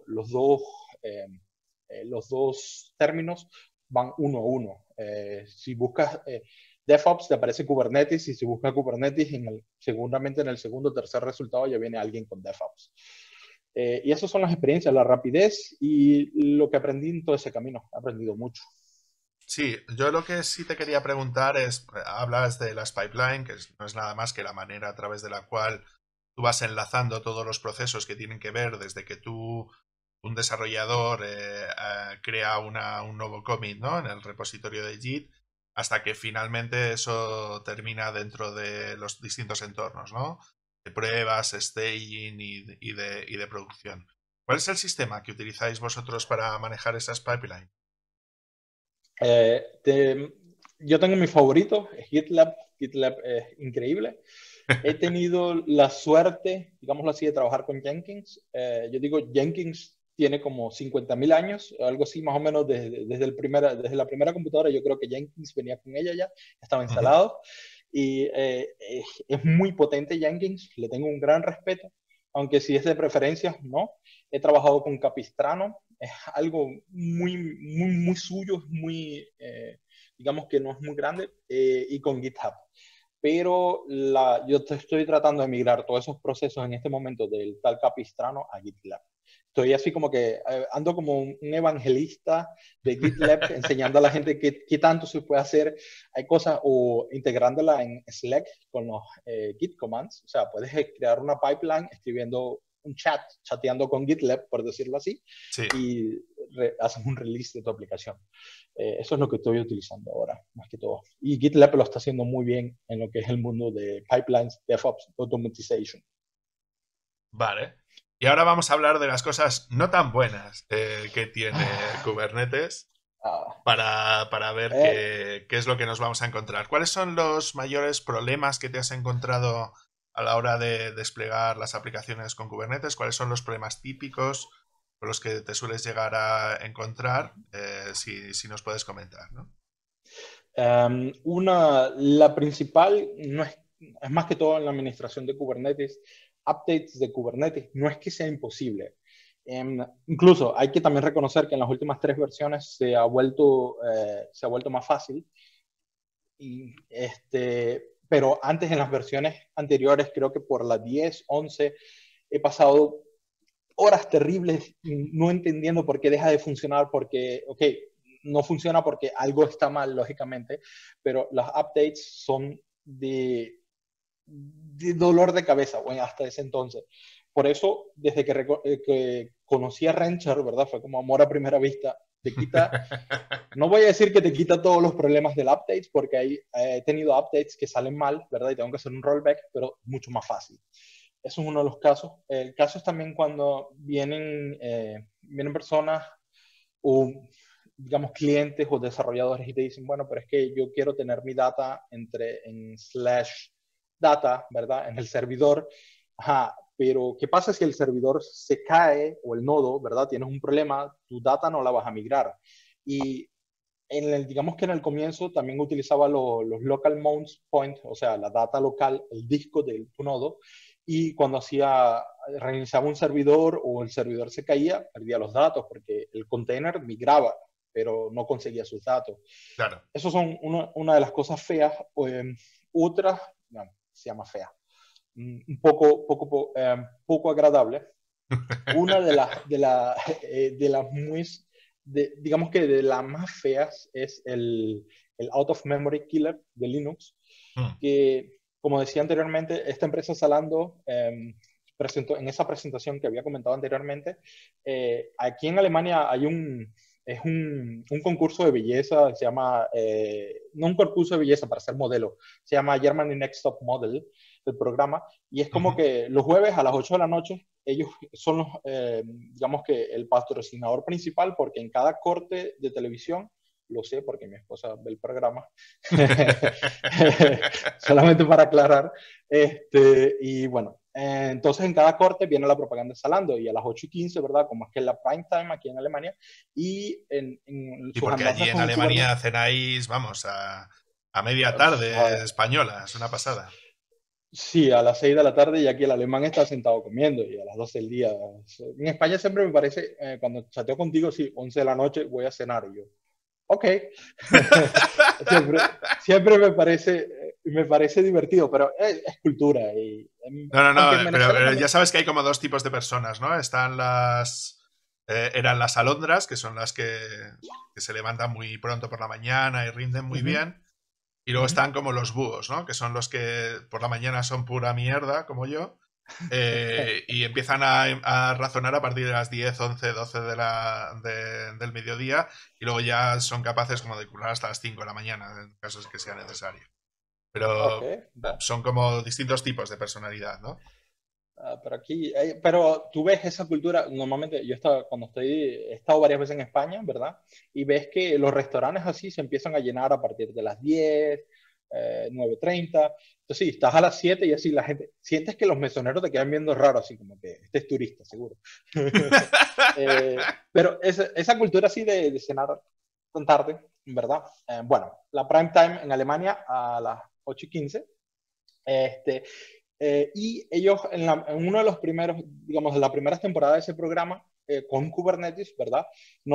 los dos términos, van uno a uno. Si buscas DevOps, te aparece Kubernetes y si buscas Kubernetes, seguramente en el segundo o tercer resultado ya viene alguien con DevOps. Y esas son las experiencias, la rapidez y lo que aprendí en todo ese camino. He aprendido mucho. Sí, yo lo que sí te quería preguntar es, hablas de las pipeline, que no es nada más que la manera a través de la cual tú vas enlazando todos los procesos que tienen que ver desde que un desarrollador, crea un nuevo commit, ¿no? En el repositorio de Git, hasta que finalmente eso termina dentro de los distintos entornos, ¿no? De pruebas, staging y de producción. ¿Cuál es el sistema que utilizáis vosotros para manejar esas pipelines? Eh, te- yo tengo mi favorito, es GitLab. GitLab es increíble. He tenido la suerte, digámoslo así, de trabajar con Jenkins. Yo digo, Jenkins tiene como 50.000 años, algo así más o menos desde la primera computadora. Yo creo que Jenkins venía con ella ya, estaba Uh -huh. instalado. Y es muy potente Jenkins, le tengo un gran respeto, aunque si es de preferencia, no. He trabajado con Capistrano, es algo muy, muy, muy suyo, digamos que no es muy grande, y con GitHub. Pero yo estoy tratando de migrar todos esos procesos en este momento del tal Capistrano a GitLab. Estoy así como que ando como un evangelista de GitLab enseñando a la gente qué tanto se puede hacer. Hay cosas o integrándola en Slack con los Git commands. O sea, puedes crear una pipeline escribiendo un chateando con GitLab, por decirlo así, Sí. y haces un release de tu aplicación. Eso es lo que estoy utilizando ahora, más que todo. Y GitLab lo está haciendo muy bien en lo que es el mundo de pipelines, DevOps, automatization. Vale. Y ahora vamos a hablar de las cosas no tan buenas que tiene Kubernetes Ah, para ver eh, qué es lo que nos vamos a encontrar. ¿Cuáles son los mayores problemas que te has encontrado a la hora de desplegar las aplicaciones con Kubernetes? ¿Cuáles son los problemas típicos con los que te sueles llegar a encontrar? Si nos puedes comentar, ¿no? la principal no es más que todo en la administración de Kubernetes, updates de Kubernetes, no es que sea imposible. Incluso hay que también reconocer que en las últimas 3 versiones se ha vuelto más fácil. Pero antes en las versiones anteriores, creo que por la 10, 11, he pasado horas terribles no entendiendo por qué deja de funcionar, porque, ok, no funciona porque algo está mal, lógicamente, pero las updates son de dolor de cabeza, bueno, hasta ese entonces. Por eso, desde que conocí a Rancher, ¿verdad? Fue como amor a primera vista. No voy a decir que te quita todos los problemas del update, porque he tenido updates que salen mal, ¿verdad? Y tengo que hacer un rollback, pero mucho más fácil. eso es uno de los casos. El caso es también cuando vienen personas o, digamos, clientes o desarrolladores y te dicen, bueno, pero es que yo quiero tener mi data en slash data, ¿verdad? En el servidor. Ajá, pero ¿qué pasa si el servidor se cae o el nodo, ¿verdad? Tienes un problema, tu data no la vas a migrar. Y digamos que en el comienzo también utilizaba los local mount point, o sea, la data local, el disco de tu nodo, y cuando reiniciaba un servidor o el servidor se caía, perdía los datos porque el container migraba, pero no conseguía sus datos. Claro. Eso son una de las cosas feas. Otra, no, se llama fea, poco agradable. Una de las muy, digamos que de las más feas es el out of memory killer de Linux, Mm. que como decía anteriormente, esta empresa Zalando presentó en esa presentación que había comentado anteriormente, aquí en Alemania es un concurso de belleza, se llama, no un concurso de belleza para ser modelo, se llama Germany Next Top Model, el programa, y es como Ujú. que los jueves a las 8 de la noche, ellos son digamos que el patrocinador principal, porque en cada corte de televisión, lo sé porque mi esposa ve el programa, solamente para aclarar, y bueno, entonces en cada corte viene la propaganda de Zalando y a las 8:15, ¿verdad? Como es que es la prime time aquí en Alemania, y en Y sus porque allí andanzas en con Kubernetes, Alemania cenáis, vamos, a media tarde española, es una pasada. sí, a las 6 de la tarde y aquí el alemán está sentado comiendo y a las 12 del día. En España siempre me parece, cuando chateo contigo, sí, 11 de la noche voy a cenar y yo, ok. Siempre me parece divertido, pero es cultura. No, no, Aunque en no, pero Venezuela ya también. sabes que hay como dos tipos de personas, ¿no? Están eran las alondras, que son las que se levantan muy pronto por la mañana y rinden muy Ujú, bien. Y luego ujú. están como los búhos, ¿no? Que son los que por la mañana son pura mierda, como yo. Y empiezan a razonar a partir de las 10 11 12 del mediodía. Y luego ya son capaces como de currar hasta las 5 de la mañana, en casos que sea necesario. Ok, Pero bueno. son como distintos tipos de personalidad, ¿no? Pero tú ves esa cultura, normalmente he estado varias veces en España, ¿verdad? Y ves que los restaurantes así se empiezan a llenar a partir de las 10, 9:30. Entonces, sí, estás a las 7 y así la gente, sientes que los mesoneros te quedan viendo raro, así como que este es turista, seguro. Pero esa cultura así de cenar tan tarde, ¿verdad? Bueno, la prime time en Alemania a las 8:15. Este, y ellos en uno de los primeros, digamos, en la primera temporada de ese programa, con Kubernetes, ¿verdad?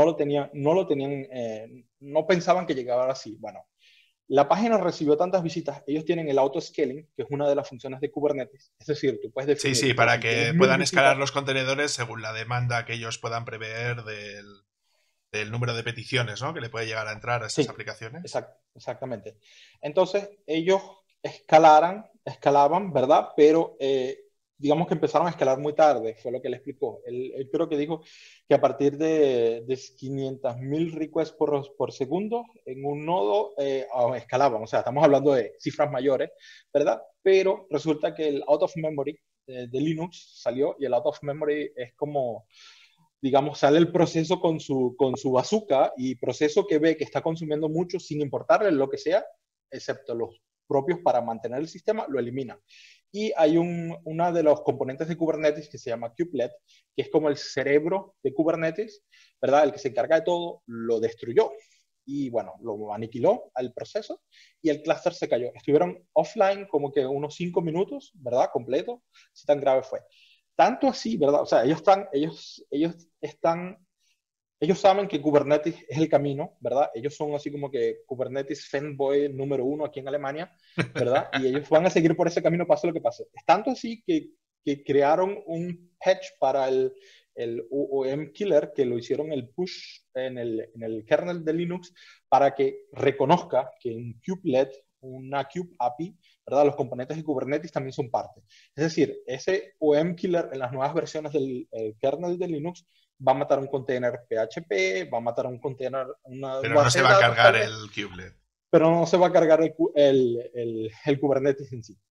No pensaban que llegara así. Bueno, la página recibió tantas visitas, ellos tienen el auto-scaling, que es una de las funciones de Kubernetes. Es decir, tú puedes Sí, definir sí, que para si tienes que 1000 puedan escalar visitas, los contenedores según la demanda que ellos puedan prever del número de peticiones, ¿no? Que le puede llegar a entrar a esas sí, aplicaciones. exactamente. Entonces, ellos escalaban, ¿verdad? Pero digamos que empezaron a escalar muy tarde, fue lo que él explicó. Él creo que dijo que a partir de 500.000 requests por segundo en un nodo escalaban. O sea, estamos hablando de cifras mayores, ¿verdad? Pero resulta que el out of memory de Linux salió y el out of memory es como digamos, sale el proceso con su bazooka y proceso que ve que está consumiendo mucho sin importarle lo que sea, excepto los propios para mantener el sistema, lo elimina. Y hay una de los componentes de Kubernetes que se llama kubelet, que es como el cerebro de Kubernetes, ¿verdad? El que se encarga de todo, lo destruyó. Y bueno, lo aniquiló al proceso y el clúster se cayó. Estuvieron offline como que unos 5 minutos, ¿verdad? Completo, si tan grave fue. Tanto así, ¿verdad? O sea, ellos saben que Kubernetes es el camino, ¿verdad? Ellos son así como que Kubernetes fanboy número uno aquí en Alemania, ¿verdad? Y ellos van a seguir por ese camino, pase lo que pase. Es tanto así que crearon un patch para el UOM killer, que lo hicieron el push en el kernel de Linux, para que reconozca que en kubelet, una kube API, ¿verdad? Los componentes de Kubernetes también son parte. Es decir, ese OM killer en las nuevas versiones del kernel de Linux va a matar un container PHP, va a matar un container, una Pero no base se de va a datos tal cargar vez, el kubelet. pero no se va a cargar el Kubernetes en sí.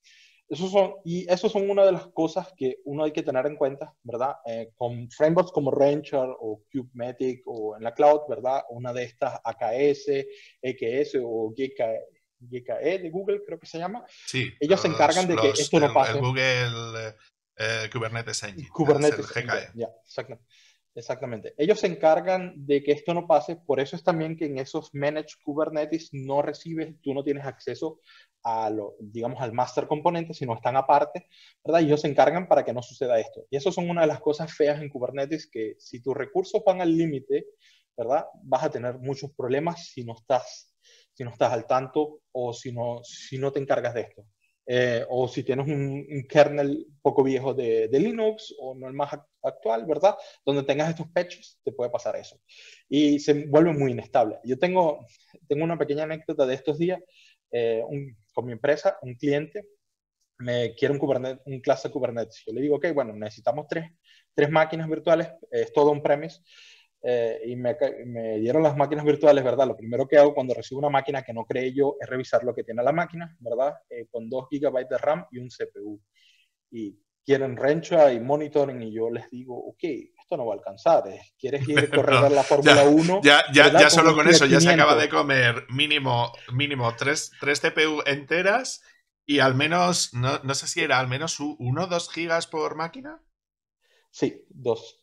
esos son una de las cosas que uno hay que tener en cuenta, ¿verdad? Con frameworks como Rancher o Kubematic o en la cloud, ¿verdad? Una de estas AKS, EKS o GKE de Google, creo que se llama. Sí, Ellos se encargan de que esto no el pase. Google Kubernetes Engine, es el Kubernetes Engine, GKE. ya, exactamente. Ellos se encargan de que esto no pase, por eso es también que en esos Managed Kubernetes no recibes, tú no tienes acceso a lo, digamos, al master componente, sino están aparte, ¿verdad? Y ellos se encargan para que no suceda esto. Y eso son una de las cosas feas en Kubernetes, que si tus recursos van al límite, ¿verdad? Vas a tener muchos problemas si no estás al tanto o si no te encargas de esto. O si tienes un kernel poco viejo de Linux o no el más actual, ¿verdad? Donde tengas estos patches, te puede pasar eso. Y se vuelve muy inestable. Tengo una pequeña anécdota de estos días. Con mi empresa, un cliente me quiere un cluster Kubernetes. Yo le digo, ok, bueno, necesitamos tres máquinas virtuales, es todo on-premise. Y me dieron las máquinas virtuales, ¿verdad? Lo primero que hago cuando recibo una máquina que no creé yo es revisar lo que tiene la máquina, ¿verdad? Con 2 GB de RAM y un CPU. Y quieren Rencha y monitoring y yo les digo, ok, esto no va a alcanzar. ¿Quieres ir a correr No, a la Fórmula 1, ¿verdad? ya Con solo un con Fiat eso ya se acaba 500. de comer mínimo tres CPU enteras y al menos, no sé si era al menos 1 o 2 gigas por máquina. Sí, dos.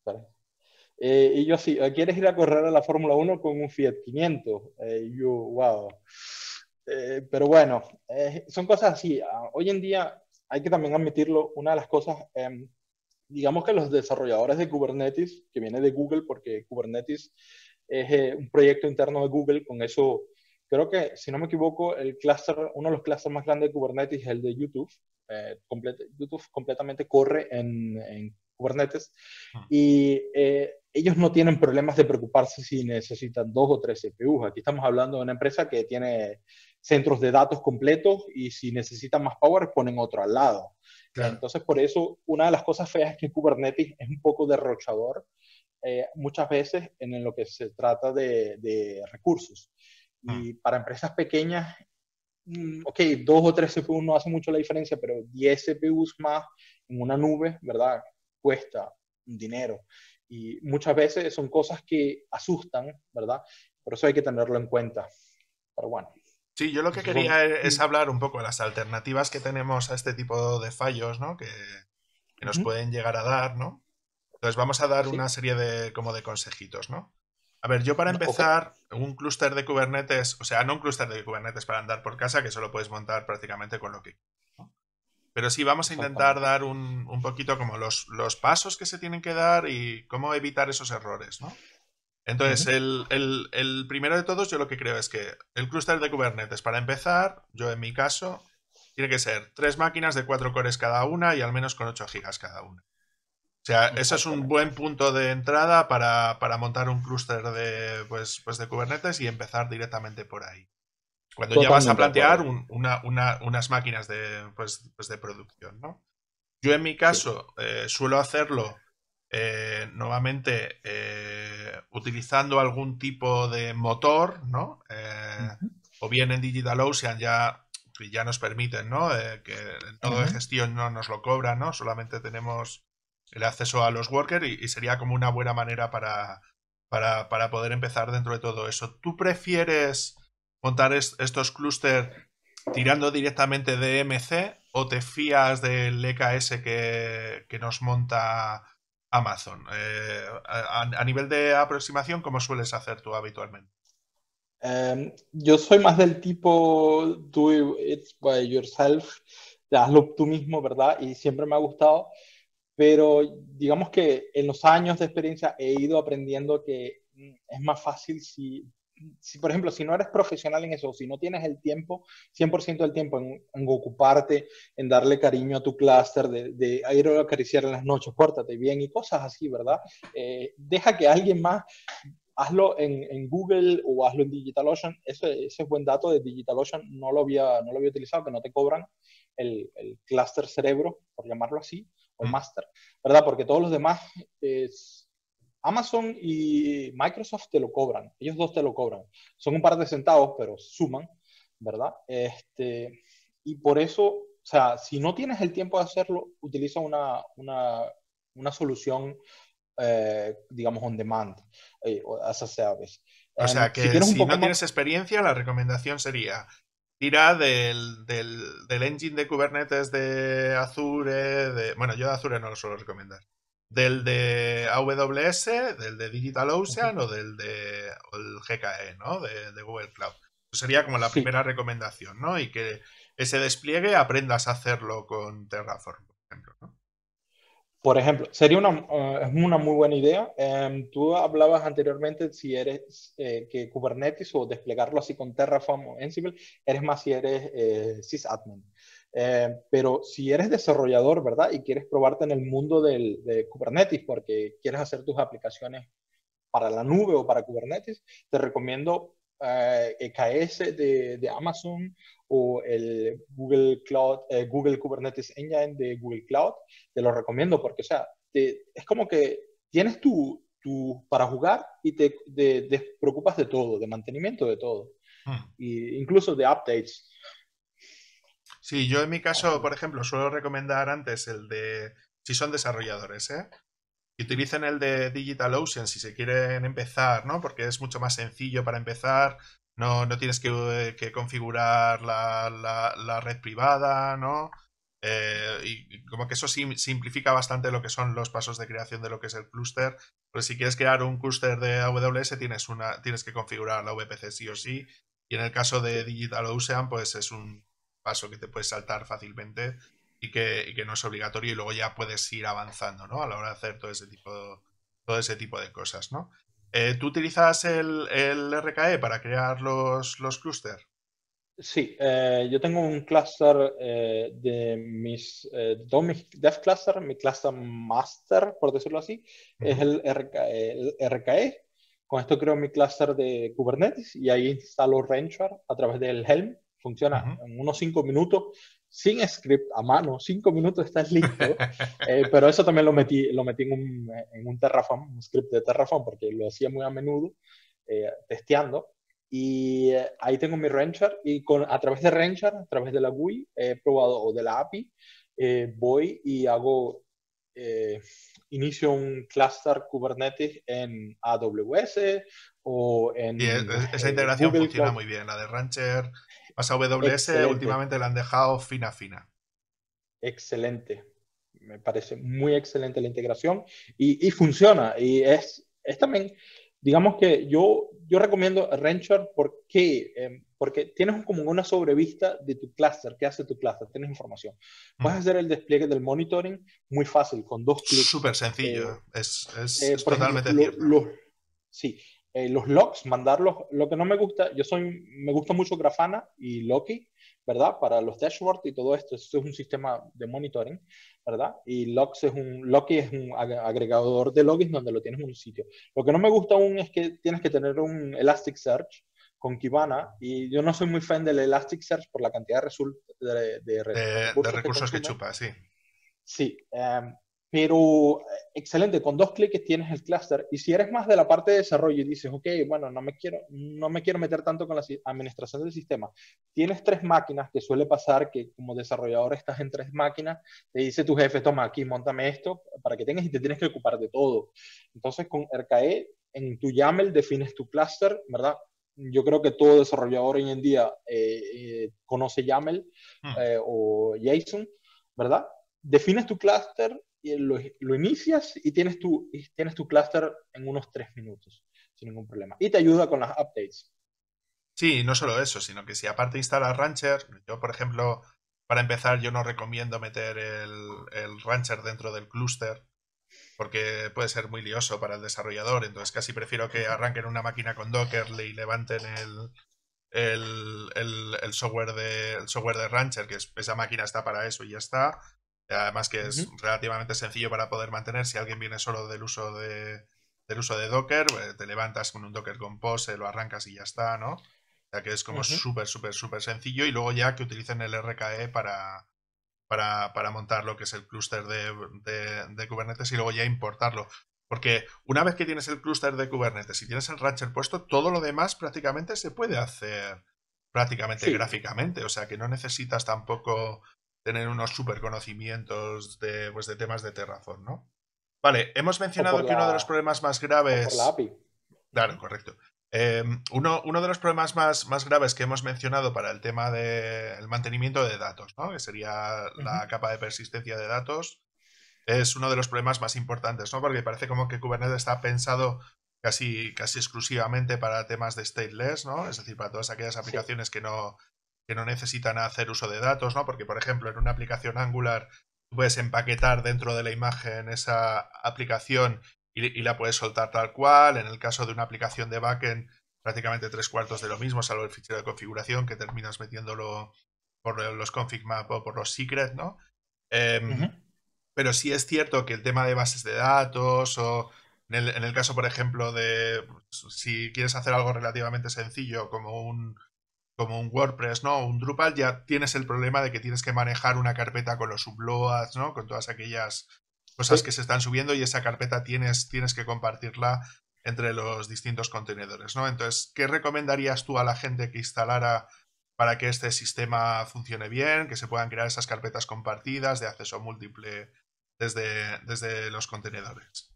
Y yo sí, ¿quieres ir a correr a la Fórmula 1 con un Fiat 500? Yo, wow. Pero bueno, son cosas así. Hoy en día hay que también admitirlo, una de las cosas, digamos que los desarrolladores de Kubernetes, que viene de Google, porque Kubernetes es un proyecto interno de Google, con eso, creo que, si no me equivoco, uno de los clusters más grandes de Kubernetes es el de YouTube. YouTube completamente corre en Kubernetes y ellos no tienen problemas de preocuparse si necesitan 2 o 3 CPUs. Aquí estamos hablando de una empresa que tiene centros de datos completos y si necesitan más power ponen otro al lado. Claro. Entonces, por eso, una de las cosas feas es que Kubernetes es un poco derrochador muchas veces en lo que se trata de recursos. Mm. Y para empresas pequeñas, ok, 2 o 3 CPUs no hacen mucho la diferencia, pero 10 CPUs más en una nube, ¿verdad? Cuesta un dinero. Y muchas veces son cosas que asustan, ¿verdad? Por eso hay que tenerlo en cuenta. Pero bueno, Sí, yo lo que esos son... quería es hablar un poco de las alternativas que tenemos a este tipo de fallos, ¿no? Que nos pueden llegar a dar, ¿no? Entonces vamos a dar una Sí, serie de como de consejitos, ¿no? A ver, yo para ok, empezar, un clúster de Kubernetes, o sea, no un clúster de Kubernetes para andar por casa, que solo puedes montar prácticamente con lo que quieras, ¿no? Pero sí vamos a intentar exactamente. dar un poquito como los pasos que se tienen que dar y cómo evitar esos errores, ¿no? Entonces, el primero de todos, yo lo que creo es que el clúster de Kubernetes, para empezar, yo en mi caso, tiene que ser 3 máquinas de 4 cores cada una y al menos con 8 gigas cada una. O sea, eso es un Exactamente. buen punto de entrada para montar un clúster pues de Kubernetes y empezar directamente por ahí. Cuando ya vas a Totalmente de plantear acuerdo. unas máquinas pues de producción, ¿no? Yo en mi Sí. caso suelo hacerlo nuevamente utilizando algún tipo de motor, ¿no? Ujú, O bien en DigitalOcean ya nos permiten, ¿no? Que el nodo de ujú. gestión no nos lo cobra, ¿no? Solamente tenemos el acceso a los workers y sería como una buena manera para poder empezar dentro de todo eso. ¿Tú prefieres montar estos clústeres tirando directamente de MC o te fías del EKS que nos monta Amazon? A nivel de aproximación, ¿cómo sueles hacer tú habitualmente? Yo soy más del tipo do it by yourself, de hazlo tú mismo, ¿verdad? Y siempre me ha gustado, pero digamos que en los años de experiencia he ido aprendiendo que es más fácil si, por ejemplo, si no eres profesional en eso, si no tienes el tiempo, 100% del tiempo en ocuparte, en darle cariño a tu clúster, de ir a acariciar en las noches, pórtate bien y cosas así, ¿verdad? Deja que alguien más hazlo en Google o hazlo en DigitalOcean. Ese es buen dato de DigitalOcean, no lo había utilizado, que no te cobran el clúster cerebro, por llamarlo así, o el Mm. máster, ¿verdad? Porque todos los demás, Amazon y Microsoft te lo cobran, ellos dos te lo cobran. Son un par de centavos, pero suman, ¿verdad? Y por eso sea, si no tienes el tiempo de hacerlo, utiliza una solución, digamos, on demand, o as a service. O sea Si que quieres un si poco no más, tienes experiencia, la recomendación sería tira del engine de Kubernetes de Azure, bueno, yo de Azure no lo suelo recomendar. Del de AWS, del de DigitalOcean o o el GKE, ¿no? De Google Cloud. Eso sería como la sí. primera recomendación, ¿no? Y que ese despliegue aprendas a hacerlo con Terraform, por ejemplo, ¿no? Por ejemplo, sería es una muy buena idea. Tú hablabas anteriormente si eres que Kubernetes o desplegarlo así con Terraform o Ansible, eres más si eres sysadmin. Pero si eres desarrollador, ¿verdad? Y quieres probarte en el mundo de Kubernetes porque quieres hacer tus aplicaciones para la nube o para Kubernetes, te recomiendo EKS de Amazon o el Google Cloud, Google Kubernetes Engine de Google Cloud. Te lo recomiendo porque, o sea, es como que tienes para jugar y te preocupas de todo, de mantenimiento de todo, Hmm. e incluso de updates. Sí, yo en mi Así caso, por es. ejemplo, suelo recomendar antes el de, si son desarrolladores, ¿eh? Que utilicen el de DigitalOcean si se quieren empezar, ¿no? Porque es mucho más sencillo para empezar, no tienes que configurar la red privada, ¿no? Y como que eso simplifica bastante lo que son los pasos de creación de lo que es el clúster. Pues si quieres crear un clúster de AWS tienes que configurar la VPC sí o sí. Y en el caso de Sí. DigitalOcean, pues es un paso que te puedes saltar fácilmente y que no es obligatorio y luego ya puedes ir avanzando, ¿no? A la hora de hacer todo ese tipo de cosas, ¿no? ¿Tú utilizas el RKE para crear los clúster? Sí, yo tengo un clúster de todos mis dev cluster, mi cluster master, por decirlo así, es Ujú, el RKE. Con esto creo mi cluster de Kubernetes y ahí instalo Rancher a través del Helm. Funciona ujú. en unos 5 minutos, sin script, a mano, 5 minutos estás listo. Pero eso también lo metí en un Terraform, un script de Terraform, porque lo hacía muy a menudo, testeando. Y ahí tengo mi Rancher y a través de Rancher, a través de la GUI, he probado, o de la API, voy y eh, inicio un cluster Kubernetes en AWS o Y en esa integración Google funciona Cloud. muy bien. La de Rancher más AWS Excelente, últimamente la han dejado fina fina. excelente. Me parece muy excelente la integración y funciona. Y es también, digamos que yo recomiendo Rancher porque, porque tienes como una sobrevista de tu cluster, qué hace tu cluster, tienes información. Puedes Mm. hacer el despliegue del monitoring muy fácil, con dos clics. Súper sencillo, ¿eh? Es Por ejemplo, totalmente cierto. sí, los logs, mandarlos. Lo que no me gusta, me gusta mucho Grafana y Loki, ¿verdad? Para los dashboards y todo esto. Esto es un sistema de monitoring, ¿verdad? Y Loki es un agregador de logins donde lo tienes en un sitio. Lo que no me gusta aún es que tienes que tener un Elasticsearch con Kibana y yo no soy muy fan del Elasticsearch por la cantidad de De recursos que recursos que consume. chupa, sí. Sí, pero excelente, con dos clics tienes el clúster. Y si eres más de la parte de desarrollo y dices, ok, bueno, no me quiero meter tanto con la administración del sistema, tienes tres máquinas, que suele pasar que como desarrollador estás en tres máquinas, te dice tu jefe, toma aquí, montame esto para que tengas y te tienes que ocupar de todo. Entonces con RKE, en tu YAML defines tu clúster, ¿verdad? Yo creo que todo desarrollador hoy en día conoce YAML Mm. o JSON, ¿verdad? Defines tu clúster y lo inicias y tienes tu clúster en unos 3 minutos, sin ningún problema. Y te ayuda con las updates. Sí, no solo eso, sino que si aparte instalas Rancher, yo por ejemplo, para empezar, yo no recomiendo meter el Rancher dentro del clúster porque puede ser muy lioso para el desarrollador, entonces casi prefiero que arranquen una máquina con Docker y levanten el software de Rancher, que esa máquina está para eso y ya está. Además que Uh es -huh. relativamente sencillo para poder mantener. Si alguien viene solo del uso de Docker, te levantas con un Docker Compose, lo arrancas y ya está, ¿no? O sea que es Uh como -huh. súper, súper, súper sencillo. Y luego ya que utilicen el RKE para montar lo que es el clúster de Kubernetes y luego ya importarlo. Porque una vez que tienes el clúster de Kubernetes y tienes el Rancher puesto, todo lo demás prácticamente se puede hacer prácticamente Sí, gráficamente. O sea que no necesitas tampoco tener unos super conocimientos pues, de temas de Terraform, ¿no? Vale, hemos O por mencionado que uno de los problemas más o por la graves... API. Claro, correcto. Uno de los problemas más graves que hemos mencionado para el tema del mantenimiento de datos, ¿no? Que sería Ujú. la capa de persistencia de datos, es uno de los problemas más importantes, ¿no? Porque parece como que Kubernetes está pensado casi exclusivamente para temas de stateless, ¿no? Es decir, para todas aquellas Sí, aplicaciones que no necesitan hacer uso de datos, ¿no? Porque, por ejemplo, en una aplicación Angular tú puedes empaquetar dentro de la imagen esa aplicación y la puedes soltar tal cual. En el caso de una aplicación de backend, prácticamente tres cuartos de lo mismo, salvo el fichero de configuración que terminas metiéndolo por los config map o por los secret, ¿no? ujú, Pero sí es cierto que el tema de bases de datos o en el caso, por ejemplo, de si quieres hacer algo relativamente sencillo como un WordPress, ¿no? O un Drupal, ya tienes el problema de que tienes que manejar una carpeta con los subloads, ¿no? Con todas aquellas cosas que sí. se están subiendo y esa carpeta tienes que compartirla entre los distintos contenedores, ¿no? Entonces, ¿qué recomendarías tú a la gente que instalara para que este sistema funcione bien, que se puedan crear esas carpetas compartidas de acceso múltiple desde los contenedores?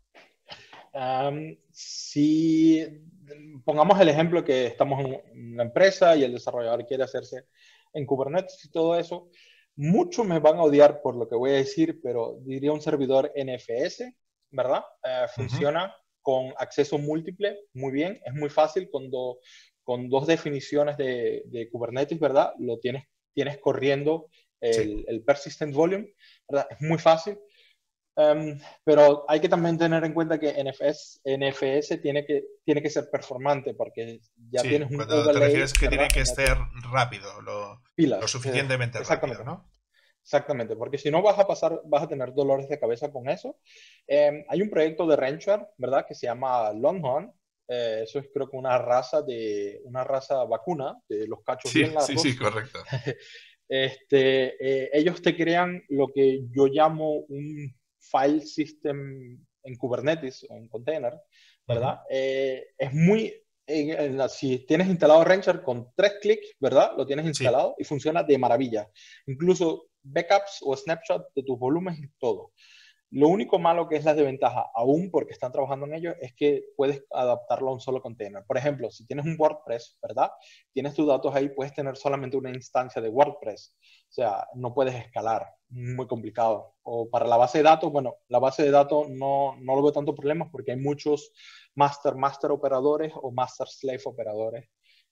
Si pongamos el ejemplo que estamos en una empresa y el desarrollador quiere hacerse en Kubernetes y todo eso, muchos me van a odiar por lo que voy a decir, pero diría un servidor NFS, ¿verdad? Ujú. Funciona con acceso múltiple, muy bien, es muy fácil con dos definiciones de Kubernetes, ¿verdad? Tienes corriendo Sí, el persistent volume, ¿verdad? Es muy fácil. Pero hay que también tener en cuenta que NFS tiene que ser performante porque ya sí. tienes un Cuando te overlay, refieres que tiene ¿verdad? que En ser Network. rápido, lo Pilas, suficientemente rápido, exactamente. ¿no? Exactamente, porque si no vas a tener dolores de cabeza con eso. Hay un proyecto de Rancher, ¿verdad? Que se llama Longhorn. Eso es creo que una raza vacuna de los cachos Sí, bien sí, sí, largos. correcto. Ellos te crean lo que yo llamo un file system en Kubernetes o en container, Ujú. ¿verdad? Es muy, si tienes instalado Rancher con 3 clics, ¿verdad? Lo tienes Sí, instalado y funciona de maravilla. Incluso backups o snapshots de tus volúmenes y todo. Lo único malo que es la desventaja, aún porque están trabajando en ello, es que puedes adaptarlo a un solo container. Por ejemplo, si tienes un WordPress, ¿verdad? Tienes tus datos ahí, puedes tener solamente una instancia de WordPress. O sea, no puedes escalar, muy complicado. O para la base de datos, bueno, la base de datos no lo veo tanto problemas porque hay muchos master operadores o master slave operadores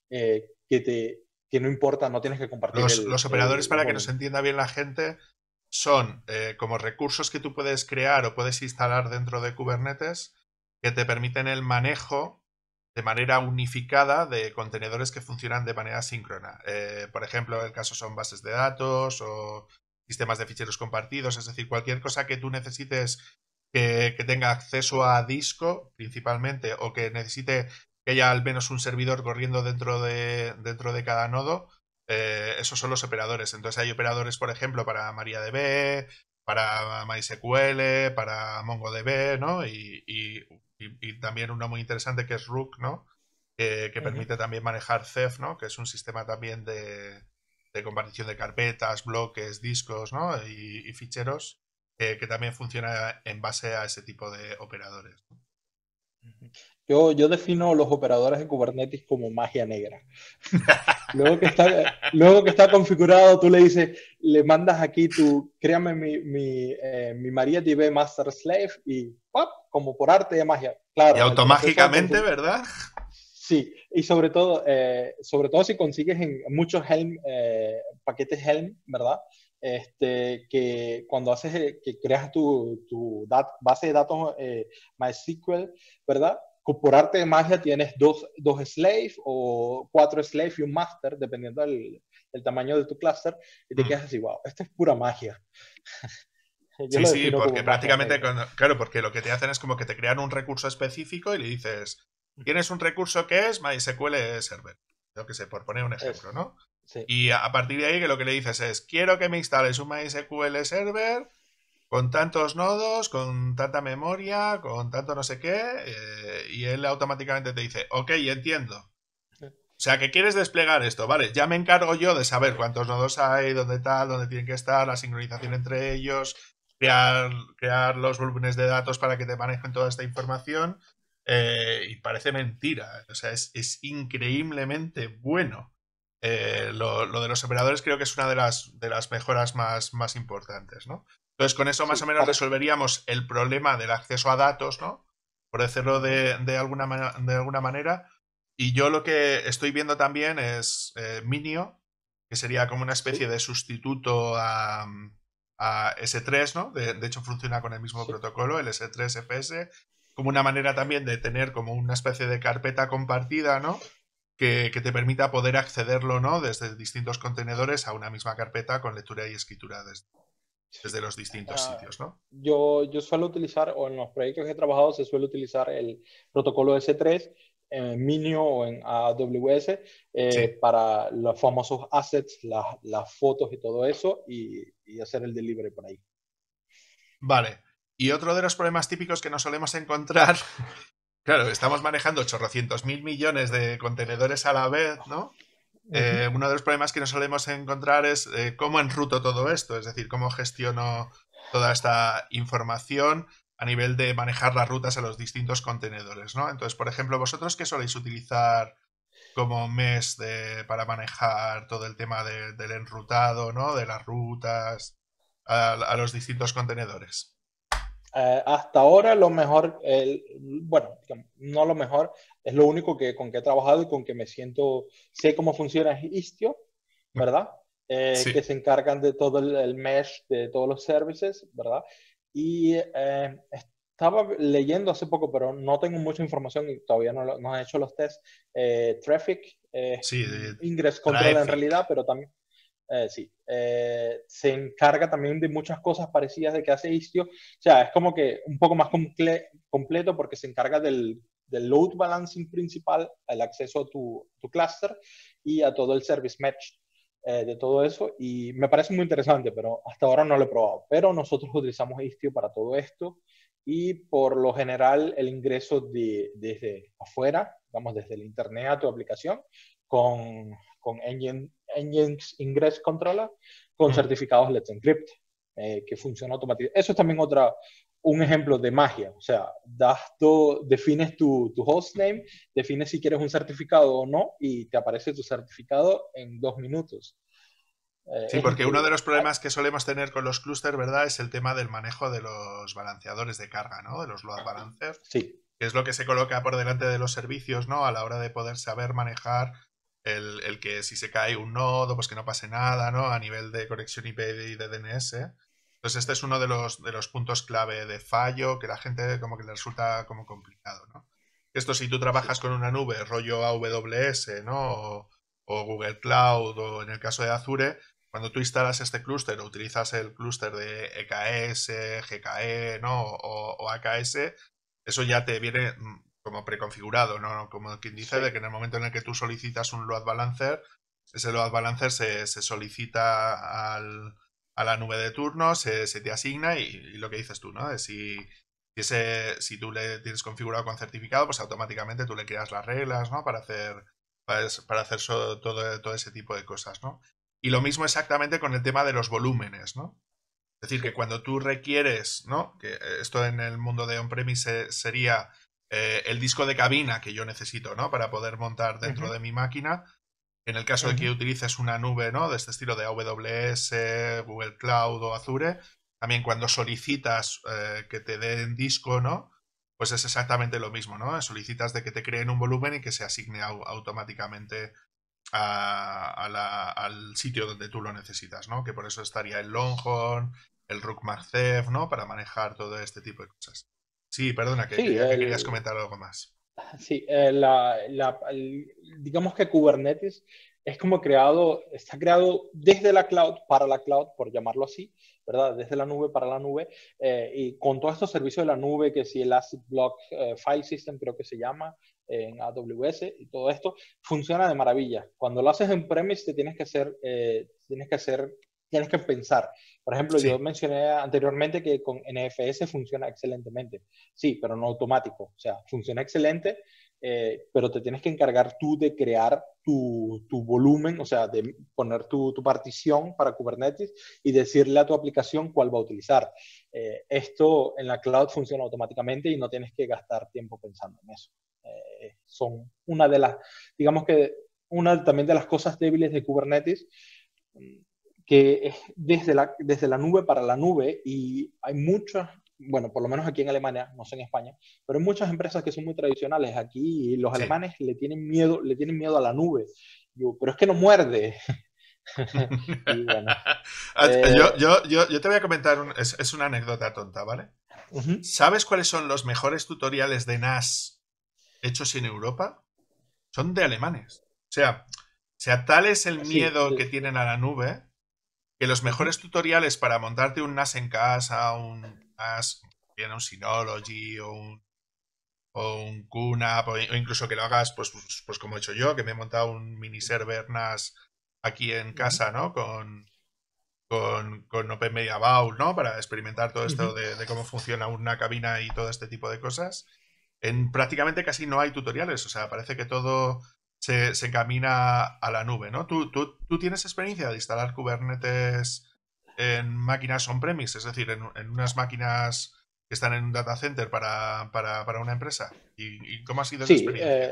que no importa, no tienes que compartir los operadores, los para que nos volúmenes. entienda bien la gente, son como recursos que tú puedes crear o puedes instalar dentro de Kubernetes que te permiten el manejo de manera unificada de contenedores que funcionan de manera síncrona. Por ejemplo, el caso son bases de datos o sistemas de ficheros compartidos, es decir, cualquier cosa que tú necesites que tenga acceso a disco principalmente o que necesite que haya al menos un servidor corriendo dentro de cada nodo, esos son los operadores. Entonces hay operadores, por ejemplo, para MariaDB, para MySQL, para MongoDB, ¿no? Y también uno muy interesante que es Rook, ¿no? Que Uh -huh. permite también manejar Ceph, ¿no? Que es un sistema también de compartición de carpetas, bloques, discos, ¿no? Y ficheros que también funciona en base a ese tipo de operadores, ¿no? Yo defino los operadores de Kubernetes como magia negra. Luego que está configurado, tú le dices, le mandas aquí tu, créame mi MariaDB Master Slave y ¡pap! Como por arte de magia. Y Claro, en el proceso de automágicamente, configuración. ¿verdad? Sí, y sobre todo si consigues en muchos Helm, paquetes Helm, ¿verdad? Que cuando que creas tu base de datos MySQL, ¿verdad? Por arte de magia tienes dos slave o 4 slave y un master, dependiendo del tamaño de tu cluster, y te Mm. quedas así, wow, esto es pura magia. Yo Sí, lo sí, defino como porque magia prácticamente, negra. claro, porque lo que te hacen es como que te crean un recurso específico y le dices, tienes un recurso que es MySQL Server, yo que sé, por poner un ejemplo, Es, ¿no? sí. Y a partir de ahí que lo que le dices es, quiero que me instales un MySQL Server con tantos nodos, con tanta memoria, con tanto no sé qué, y él automáticamente te dice, ok, entiendo. O sea, que quieres desplegar esto, vale, ya me encargo yo de saber cuántos nodos hay, dónde tal, dónde tienen que estar, la sincronización entre ellos, crear los volúmenes de datos para que te manejen toda esta información. Y parece mentira, o sea, es increíblemente bueno. Lo de los operadores creo que es una de las mejoras más importantes, ¿no? Entonces, con eso más o Sí, menos resolveríamos el problema del acceso a datos, ¿no? Por decirlo ujú, de alguna manera. Y yo lo que estoy viendo también es Minio, que sería como una especie sí, de sustituto a S3, ¿no? De hecho, funciona con el mismo sí. protocolo, el S3FS, como una manera también de tener como una especie de carpeta compartida, ¿no? Que te permita poder accederlo, ¿no? Desde distintos contenedores a una misma carpeta con lectura y escritura desde Sí. los distintos Ah, sitios, ¿no? yo suelo utilizar, o en los proyectos que he trabajado, se suele utilizar el protocolo S3 en Minio o en AWS Sí, para los famosos assets, las fotos y todo eso, y hacer el delivery por ahí. vale. Y otro de los problemas típicos que nos solemos encontrar, claro, estamos manejando 800.000 millones de contenedores a la vez, ¿no? Ujú. Uno de los problemas que nos solemos encontrar es cómo enruto todo esto, es decir, cómo gestiono toda esta información a nivel de manejar las rutas a los distintos contenedores, ¿no? Entonces, por ejemplo, vosotros qué soléis utilizar como para manejar todo el tema del enrutado, ¿no? De las rutas a los distintos contenedores. Hasta ahora lo mejor, bueno, digamos, no lo mejor, es lo único con que he trabajado y con que me siento, sé cómo funciona es Istio, ¿verdad? Que Sí, se encargan de todo el mesh de todos los services, ¿verdad? Y estaba leyendo hace poco, pero no tengo mucha información y todavía no he hecho los tests. Traffic, sí, Ingress Control en Traffic. realidad, pero también sí, se encarga también de muchas cosas parecidas de que hace Istio. O sea, es como que un poco más completo porque se encarga del load balancing principal, el acceso a tu cluster y a todo el service mesh de todo eso. Y me parece muy interesante, pero hasta ahora no lo he probado. Pero nosotros utilizamos Istio para todo esto y por lo general el ingreso desde afuera, vamos, desde el internet a tu aplicación con Nginx Ingress Controller con Mm. certificados Let's Encrypt, que funciona automáticamente. Eso es también un ejemplo de magia. O sea, defines tu hostname, defines si quieres un certificado o no, y te aparece tu certificado en 2 minutos. Sí, Es porque uno de increíble. los problemas que solemos tener con los clústeres, ¿verdad? Es el tema del manejo de los balanceadores de carga, ¿no? De los load balancers, Sí, que es lo que se coloca por delante de los servicios, ¿no? A la hora de poder saber manejar el que si se cae un nodo, pues que no pase nada, ¿no? A nivel de conexión IP y de DNS. Entonces este es uno de los puntos clave de fallo que la gente como que le resulta como complicado, ¿no? Esto si tú sí, trabajas con una nube rollo AWS, ¿no? O Google Cloud o en el caso de Azure, cuando tú instalas este clúster o utilizas el clúster de EKS, GKE, ¿no? O AKS, eso ya te viene como preconfigurado, ¿no? Como quien dice, de sí, que en el momento en el que tú solicitas un load balancer, ese load balancer se solicita a la nube de turno, se te asigna y lo que dices tú, ¿no? De si tú le tienes configurado con certificado, pues automáticamente tú le creas las reglas, ¿no? Para hacer todo ese tipo de cosas, ¿no? Y lo mismo exactamente con el tema de los volúmenes, ¿no? Es decir, sí. que cuando tú requieres, ¿no? Que esto en el mundo de on-premise sería el disco de cabina que yo necesito, ¿no? Para poder montar dentro Ujú, de mi máquina. En el caso de que ujú. utilices una nube, ¿no? De este estilo de AWS, Google Cloud o Azure, también cuando solicitas que te den disco, ¿no? Pues es exactamente lo mismo, ¿no? Solicitas de que te creen un volumen y que se asigne automáticamente al sitio donde tú lo necesitas, ¿no? Que por eso estaría el Longhorn, el Rook MagSafe, ¿no? Para manejar todo este tipo de cosas. Sí, perdona, que Sí, creía que querías comentar algo más. sí, digamos que Kubernetes es como está creado desde la cloud para la cloud, por llamarlo así, ¿verdad? Desde la nube para la nube, y con todos estos servicios de la nube, que si el Elastic Block File System creo que se llama, en AWS, y todo esto, funciona de maravilla. Cuando lo haces en premise, tienes que pensar. Por ejemplo, yo Sí, mencioné anteriormente que con NFS funciona excelentemente. Sí, pero no automático. O sea, funciona excelente, pero te tienes que encargar tú de crear tu volumen, o sea, de poner tu partición para Kubernetes y decirle a tu aplicación cuál va a utilizar. Esto en la cloud funciona automáticamente y no tienes que gastar tiempo pensando en eso. Son una de las, digamos que una también de las cosas débiles de Kubernetes, que es desde la nube para la nube, y hay muchas, bueno, por lo menos aquí en Alemania, no sé en España, pero hay muchas empresas que son muy tradicionales aquí y los Sí. alemanes le tienen miedo a la nube. Pero es que no muerde. Y bueno. Yo, Eh, yo, yo, yo te voy a comentar, es una anécdota tonta, ¿vale? uh -huh. ¿Sabes cuáles son los mejores tutoriales de NAS hechos en Europa? Son de alemanes. O sea, tal es el Sí. miedo que tienen a la nube que los Uh -huh. mejores tutoriales para montarte un NAS en casa, un NAS, bien un Synology o un QNAP, o incluso que lo hagas, pues como he hecho yo, que me he montado un mini server NAS aquí en Uh -huh. casa, ¿no? Con Open Media Vault, ¿no? Para experimentar todo Uh esto -huh. de cómo funciona una cabina y todo este tipo de cosas. En prácticamente casi no hay tutoriales, o sea, parece que todo se encamina a la nube, ¿no? ¿Tú tienes experiencia de instalar Kubernetes en máquinas on-premise, es decir, en unas máquinas que están en un data center para una empresa? ¿Y cómo ha sido esa Sí. experiencia?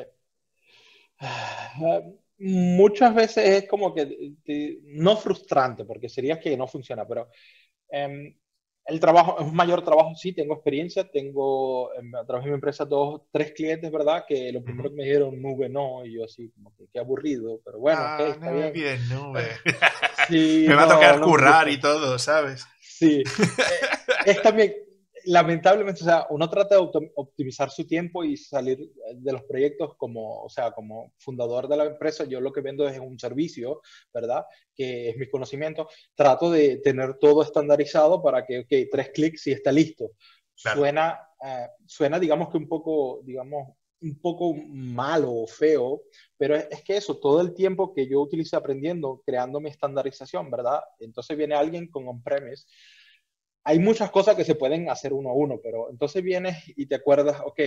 Muchas veces es como que, no frustrante, porque sería que no funciona, pero el trabajo es un mayor trabajo. Sí, tengo experiencia, tengo a través de mi empresa tres clientes, ¿verdad? Que lo primero Ujú. que me dijeron, nube no, y yo así, como que qué aburrido, pero bueno, ok, Ah, está no, bien. bien, nube. Sí, Me va a no, tocar no me currar gusta. y todo, ¿sabes? Sí, es también, lamentablemente, o sea, uno trata de optimizar su tiempo y salir de los proyectos como, o sea, como fundador de la empresa. Yo lo que vendo es un servicio, ¿verdad? Que es mi conocimiento. Trato de tener todo estandarizado para que, ok, 3 clics y está listo. Claro. Suena, digamos que un poco malo o feo, pero es que eso, todo el tiempo que yo utilicé aprendiendo, creando mi estandarización, ¿verdad? Entonces viene alguien con on-premise. Hay muchas cosas que se pueden hacer uno a uno, pero entonces vienes y te acuerdas, ok,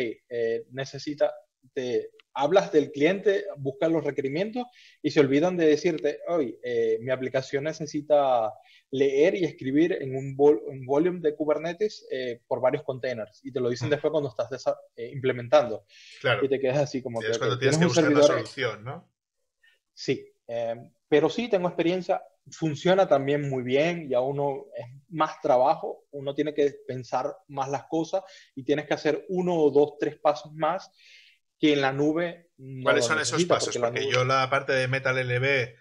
te hablas del cliente, buscas los requerimientos y se olvidan de decirte, hoy mi aplicación necesita leer y escribir en un volumen de Kubernetes por varios containers, y te lo dicen Mm, después cuando estás implementando, y claro. te quedas así como Y que, es ok, cuando tienes tienes que un buscar la servidor. solución, ¿no? Sí, pero sí tengo experiencia, funciona también muy bien, ya uno es más trabajo, uno tiene que pensar más las cosas y tienes que hacer 1 o 2, 3 pasos más que en la nube no ¿Cuáles lo son esos necesita, pasos? porque la Porque nube, yo la parte de Metal LB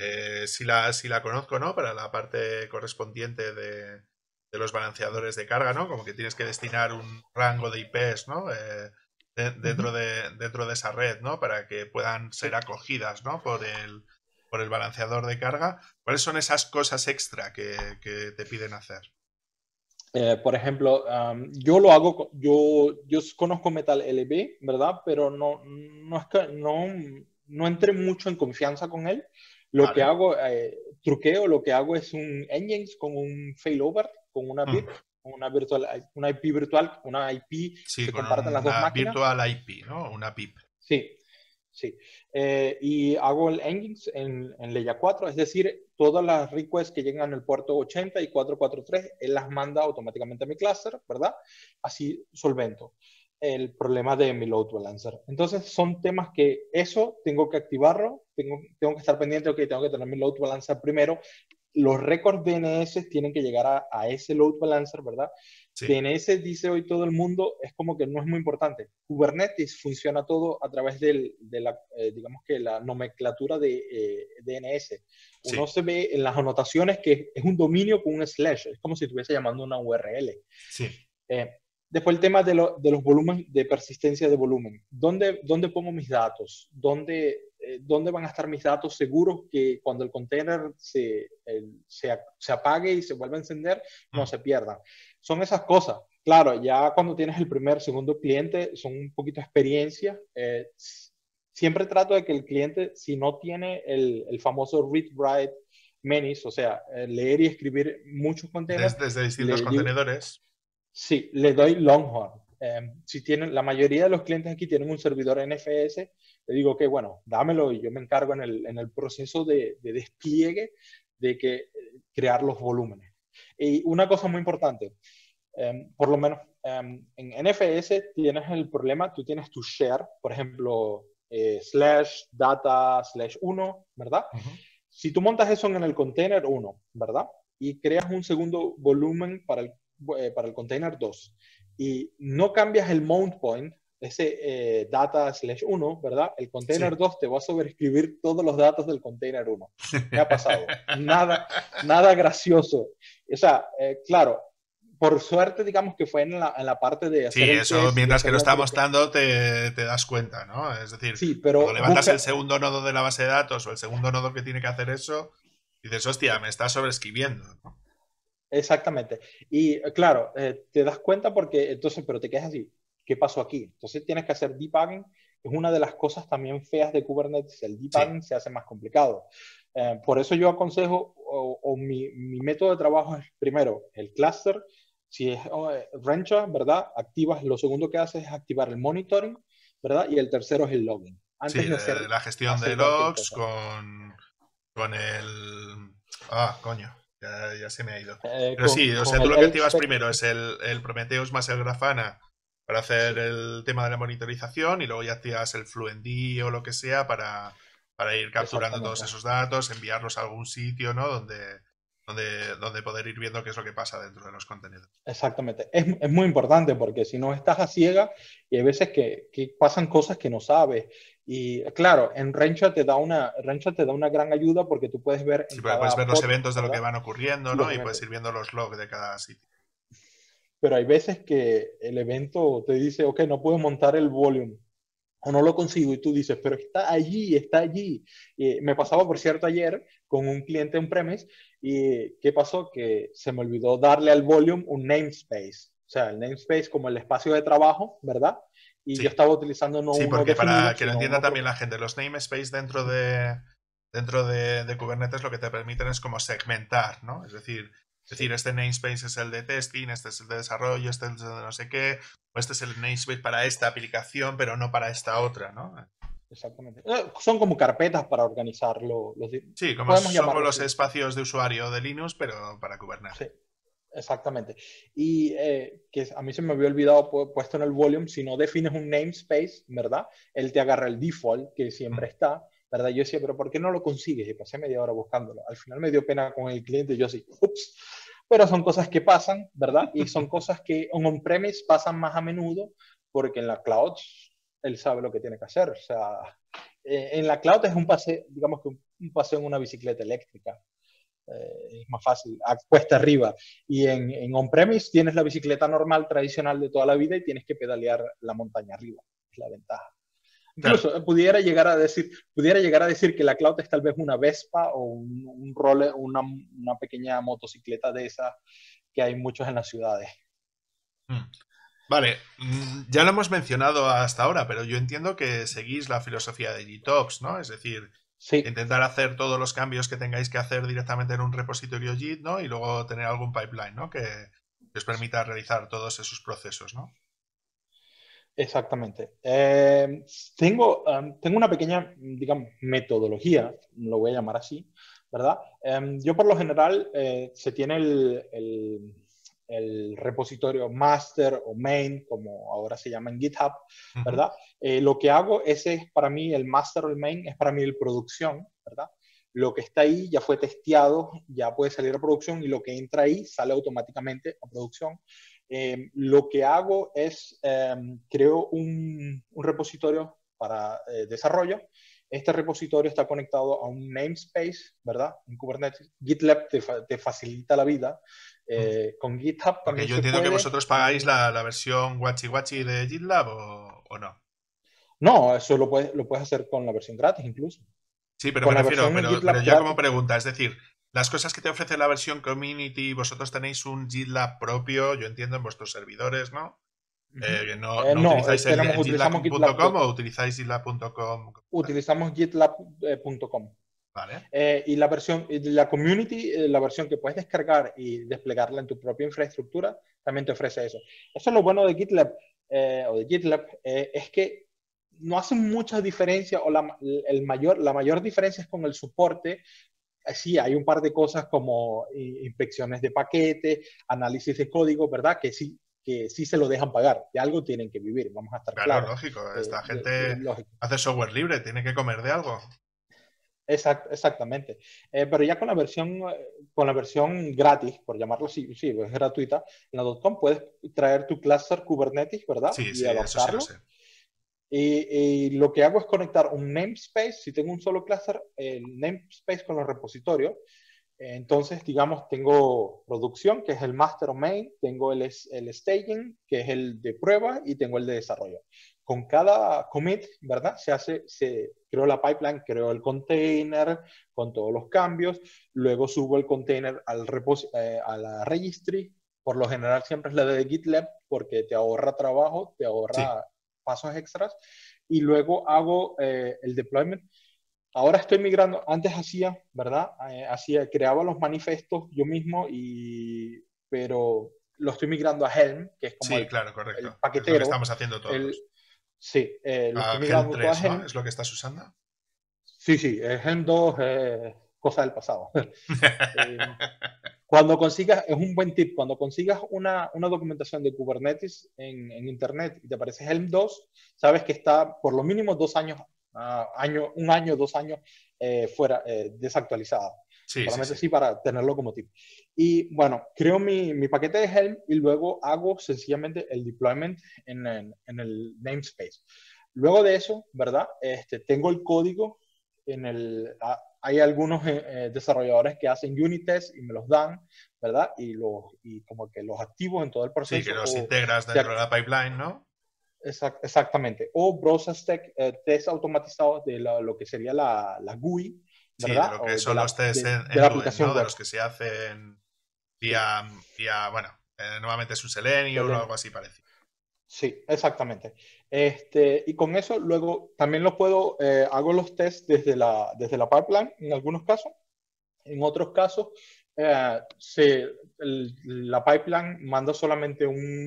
sí la conozco, ¿no? Para la parte correspondiente de los balanceadores de carga, ¿no? Como que tienes que destinar un rango de IPs, ¿no? Dentro de esa red, ¿no? Para que puedan ser sí. acogidas, ¿no? Por el balanceador de carga. ¿Cuáles son esas cosas extra que te piden hacer? Por ejemplo, yo lo hago, yo conozco Metal LB, ¿verdad? Pero no es que no entré mucho en confianza con él. Lo que Vale. hago, lo que hago es un Nginx con un failover, con una Mm. VIP, una IP virtual, una IP Sí, que con comparten las dos una máquinas. Virtual IP, ¿no? Una PIP. Sí, sí. Y hago el Nginx en Layer 4, es decir, todas las requests que llegan al puerto 80 y 443, él las manda automáticamente a mi cluster, ¿verdad? Así solvento el problema de mi load balancer. Entonces, son temas que eso tengo que activarlo, tengo que estar pendiente, ok, tengo que tener mi load balancer primero. Los récords DNS tienen que llegar a ese load balancer, ¿verdad? Sí, DNS, dice hoy todo el mundo, es como que no es muy importante. Kubernetes funciona todo a través de la, digamos que la nomenclatura de DNS. Uno sí, se ve en las anotaciones que es un dominio con un slash, es como si estuviese llamando una URL. sí. Eh, Después el tema de los volúmenes, de persistencia de volumen. ¿Dónde pongo mis datos? ¿Dónde van a estar mis datos seguros que cuando el container se apague y se vuelva a encender, no Mm. se pierdan? Son esas cosas. Claro, ya cuando tienes el primer, segundo cliente, son un poquito de experiencia. Siempre trato de que el cliente, si no tiene el famoso read-write menis, o sea, leer y escribir muchos containers, Desde distintos le digo, contenedores. sí, le doy Longhorn. Si tienen, la mayoría de los clientes aquí tienen un servidor NFS, le digo que, bueno, dámelo y yo me encargo en el proceso de despliegue de que crear los volúmenes. Y una cosa muy importante, por lo menos en NFS tienes el problema, tú tienes tu share, por ejemplo, slash data slash 1, ¿verdad? Ujú. Si tú montas eso en el container 1, ¿verdad? Y creas un segundo volumen para el container 2 y no cambias el mount point, ese data slash 1, ¿verdad? El Sí. container 2 te va a sobreescribir todos los datos del container 1. Me ha pasado. Nada gracioso. O sea, claro, por suerte, digamos que fue en la parte de Sí, hacer el eso test y mientras que hacer lo la está entropía. mostrando te das cuenta, ¿no? Es decir, Sí, cuando pero levantas el busca, segundo nodo de la base de datos o el segundo nodo que tiene que hacer eso, dices, hostia, me está sobreescribiendo, ¿no? exactamente. Y claro, te das cuenta porque entonces, pero te quedas así, ¿qué pasó aquí? Entonces tienes que hacer debugging. Es una de las cosas también feas de Kubernetes. El Sí, debugging se hace más complicado. Por eso yo aconsejo, mi método de trabajo es primero el cluster. Si es Rancher, ¿verdad? Activas, lo segundo que haces es activar el monitoring, ¿verdad? Y el tercero es el logging. sí, Antes de la gestión de hacer cualquier logs cosa. con el... Ah, coño, ya se me ha ido. Eh, Pero sí, con, o sea, con tú el lo que Elk activas Spec, primero es el Prometheus más el Grafana para hacer sí, el tema de la monitorización y luego ya activas el Fluentd o lo que sea para ir capturando todos exactamente. esos datos, enviarlos a algún sitio, ¿no? Donde poder ir viendo qué es lo que pasa dentro de los contenidos. Exactamente. Es muy importante porque si no estás a ciega y hay veces que pasan cosas que no sabes. Y claro, en Rancher te da una gran ayuda porque tú puedes ver Sí, en porque puedes cada ver los pod, eventos de lo que ¿verdad? van ocurriendo, Los ¿no? Y puedes eventos. ir viendo los logs de cada sitio. Pero hay veces que el evento te dice, ok, no puedo montar el volume o no lo consigo y tú dices, pero está allí, está allí. Y me pasaba, por cierto, ayer con un cliente on-premise y ¿qué pasó? Que se me olvidó darle al volume un namespace. O sea, el namespace como el espacio de trabajo, ¿verdad? Y yo Sí, estaba utilizando no sí, uno porque definido, para que lo sino entienda uno también propio. la gente, los namespace dentro de Kubernetes lo que te permiten es como segmentar, ¿no? Es decir, Sí, este namespace es el de testing, este es el de desarrollo, este es el de no sé qué, o este es el namespace para esta aplicación, pero no para esta otra, ¿no? exactamente. Son como carpetas para organizarlo. Sí, como Podemos son como llamarlo los así. espacios de usuario de Linux, pero para Kubernetes. Sí. Exactamente. Y que a mí se me había olvidado puesto en el volume, si no defines un namespace, ¿verdad? Él te agarra el default que siempre Mm. está, ¿verdad? Yo decía, pero ¿por qué no lo consigues? Y pasé media hora buscándolo. Al final me dio pena con el cliente y yo así, ups. Pero son cosas que pasan, ¿verdad? Y son cosas que en on-premise pasan más a menudo porque en la cloud él sabe lo que tiene que hacer. O sea, en la cloud es un paseo, digamos que un paseo en una bicicleta eléctrica, es más fácil, cuesta arriba. Y en on-premise tienes la bicicleta normal, tradicional de toda la vida y tienes que pedalear la montaña arriba. Es la ventaja. Claro. Incluso pudiera llegar a decir que la cloud es tal vez una Vespa o un roller, una pequeña motocicleta de esas que hay muchos en las ciudades. Mm. Vale, ya lo hemos mencionado hasta ahora, pero yo entiendo que seguís la filosofía de GitOps, ¿no? Es decir, Sí, intentar hacer todos los cambios que tengáis que hacer directamente en un repositorio Git, ¿no? Y luego tener algún pipeline, ¿no? Que os permita realizar todos esos procesos, ¿no? exactamente. Tengo una pequeña, digamos, metodología, lo voy a llamar así, ¿verdad? Yo por lo general se tiene el repositorio master o main, como ahora se llama en GitHub, Ujú. ¿verdad? Lo que hago, ese es para mí el master o el main, es para mí el producción, ¿verdad? Lo que está ahí ya fue testeado, ya puede salir a producción y lo que entra ahí sale automáticamente a producción. Lo que hago es, creo un repositorio para desarrollo. Este repositorio está conectado a un namespace, ¿verdad? En Kubernetes. GitLab te facilita la vida. Mm. Con GitHub Porque también yo se entiendo que puede. vosotros pagáis la versión Wachi Wachi de GitLab o no. No, eso lo puedes hacer con la versión gratis incluso. Sí, pero me Con la refiero, versión pero GitLab ya como gratis. pregunta, es decir, las cosas que te ofrece la versión Community, vosotros tenéis un GitLab propio, yo entiendo, en vuestros servidores, ¿no? Uh -huh. No No, utilizáis el utilizamos GitLab, gitlab.com o utilizáis gitlab.com. utilizamos GitLab.com. Vale. Y la community, la versión que puedes descargar y desplegarla en tu propia infraestructura, también te ofrece eso. Eso es lo bueno de GitLab. o de GitLab, es que no hacen mucha diferencia, o la mayor diferencia es con el soporte. Sí, hay un par de cosas como inspecciones de paquete, análisis de código, ¿verdad? Que sí se lo dejan pagar, de algo tienen que vivir, vamos a estar Claro, claros. lógico. Esta gente Lógico. hace software libre, tiene que comer de algo. Exactamente. Pero ya con la versión gratis, por llamarlo así, sí, es gratuita, en la .com puedes traer tu cluster Kubernetes, ¿verdad? Sí, Y sí, eso sí lo adaptarlo. sé. Y lo que hago es conectar un namespace, si tengo un solo cluster, el namespace con el repositorio. Entonces, digamos, tengo producción, que es el master o main, tengo el staging, que es el de prueba, y tengo el de desarrollo. Con cada commit, ¿verdad? Creo la pipeline, creo el container con todos los cambios, luego subo el container a la registry. Por lo general siempre es la de GitLab porque te ahorra trabajo, te Sí. ahorra pasos extras, y luego hago el deployment. Ahora estoy migrando, antes hacía, ¿verdad? Creaba los manifestos yo mismo, pero lo estoy migrando a Helm, que es como Sí, el, claro, el correcto. Es lo que paquetero. estamos haciendo El, todos. sí, lo estoy A Helm migrando todo a 3, ¿no? Helm. ¿Es lo que estás usando? Sí, sí, Helm 2 es cosa del pasado. Eh, Cuando consigas, es un buen tip, cuando consigas una documentación de Kubernetes en Internet y te aparece Helm 2, sabes que está por lo mínimo 2 años, un año, 2 años fuera, desactualizada. Sí, sí, Solamente sí. así para tenerlo como tip. Y bueno, creo mi paquete de Helm y luego hago sencillamente el deployment en el namespace. Luego de eso, ¿verdad? Tengo el código hay algunos desarrolladores que hacen unit tests y me los dan, ¿verdad? Y como que los activo en todo el Sí, que proceso. los integras dentro de la pipeline, ¿no? Exactamente. O browser stack, test automatizados de lo que sería la GUI, Sí, de ¿verdad? lo que O son los tests de la end-to-end, aplicación ¿no? De web. los que se hacen Sí. bueno, normalmente es un Selenium o algo así parecido. Sí, exactamente. Y con eso luego también hago los tests desde la pipeline en algunos casos. En otros casos, eh, la pipeline manda solamente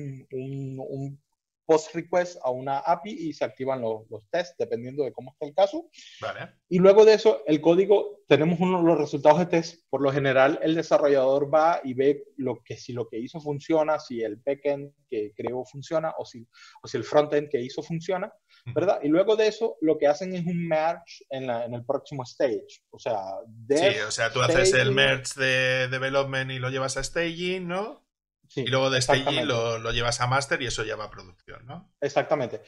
un post request a una API y se activan los tests dependiendo de cómo está el caso. Vale. Y luego de eso, el código, tenemos los resultados de test. Por lo general, el desarrollador va y ve si lo que hizo funciona, si el backend que creó funciona o si el frontend que hizo funciona, Ujú. ¿verdad? Y luego de eso, lo que hacen es un merge en el próximo stage. O sea, dev, Sí, o sea, tú haces el staging. merge de development y lo llevas a staging, ¿no? Y Sí, luego de staging exactamente. lo llevas a master y eso ya va a producción, ¿no? Exactamente.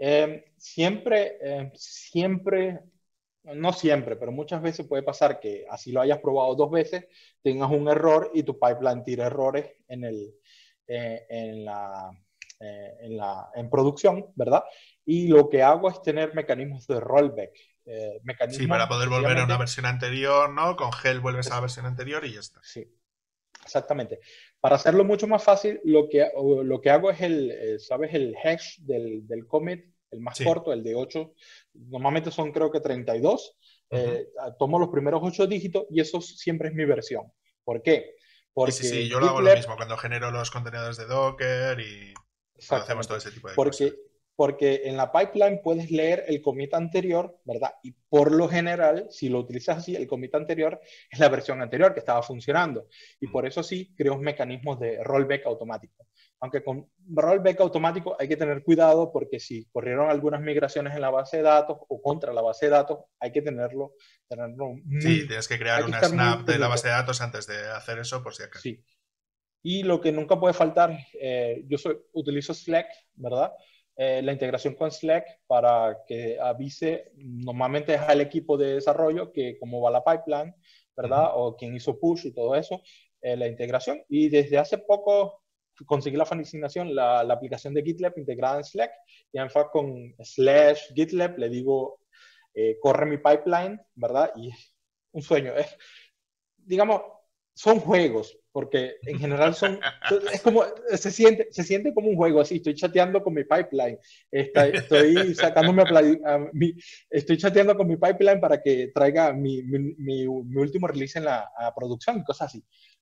Siempre, no siempre, pero muchas veces puede pasar que así lo hayas probado 2 veces, tengas un error y tu pipeline tire errores eh, en la, en producción, ¿verdad? Y lo que hago es tener mecanismos de rollback, Sí, para mecanismos poder volver a una sencillamente, versión anterior, ¿no? Con gel vuelves a la es, versión anterior y ya está. sí, exactamente. Para hacerlo mucho más fácil, lo que hago es ¿sabes? El hash del commit, el más Sí. corto, el de 8. Normalmente son creo que 32. Ujú. Tomo los primeros 8 dígitos y eso siempre es mi versión. ¿Por qué? Sí, sí, sí, Porque yo lo hago lo GitLab. mismo cuando genero los contenedores de Docker y cuando hacemos todo Exactamente. ese tipo de cosas. Porque, porque en la pipeline puedes leer el commit anterior, ¿verdad? Y por lo general, si lo utilizas así, el commit anterior es la versión anterior que estaba funcionando. Y Mm. por eso sí creo mecanismos de rollback automático. Aunque con rollback automático hay que tener cuidado porque si corrieron algunas migraciones en la base de datos o contra la base de datos, hay que tenerlo Sí, muy, tienes que crear hay que una estar muy snap de la pendiente. base de datos antes de hacer eso por si acaso. Sí. Y lo que nunca puede faltar, utilizo Slack, ¿verdad? La integración con Slack para que avise, normalmente es al equipo de desarrollo que cómo va la pipeline, Ujú. ¿verdad? O quién hizo push y todo eso, la integración. Y desde hace poco conseguí la fascinación, la aplicación de GitLab integrada en Slack, y en fact con /GitLab le digo, corre mi pipeline, ¿verdad? Y es un sueño. Digamos, son juegos, porque en general es como, se siente como un juego, así, estoy chateando con mi pipeline, estoy sacándome estoy chateando con mi pipeline para que traiga mi último release en la producción y cosas así.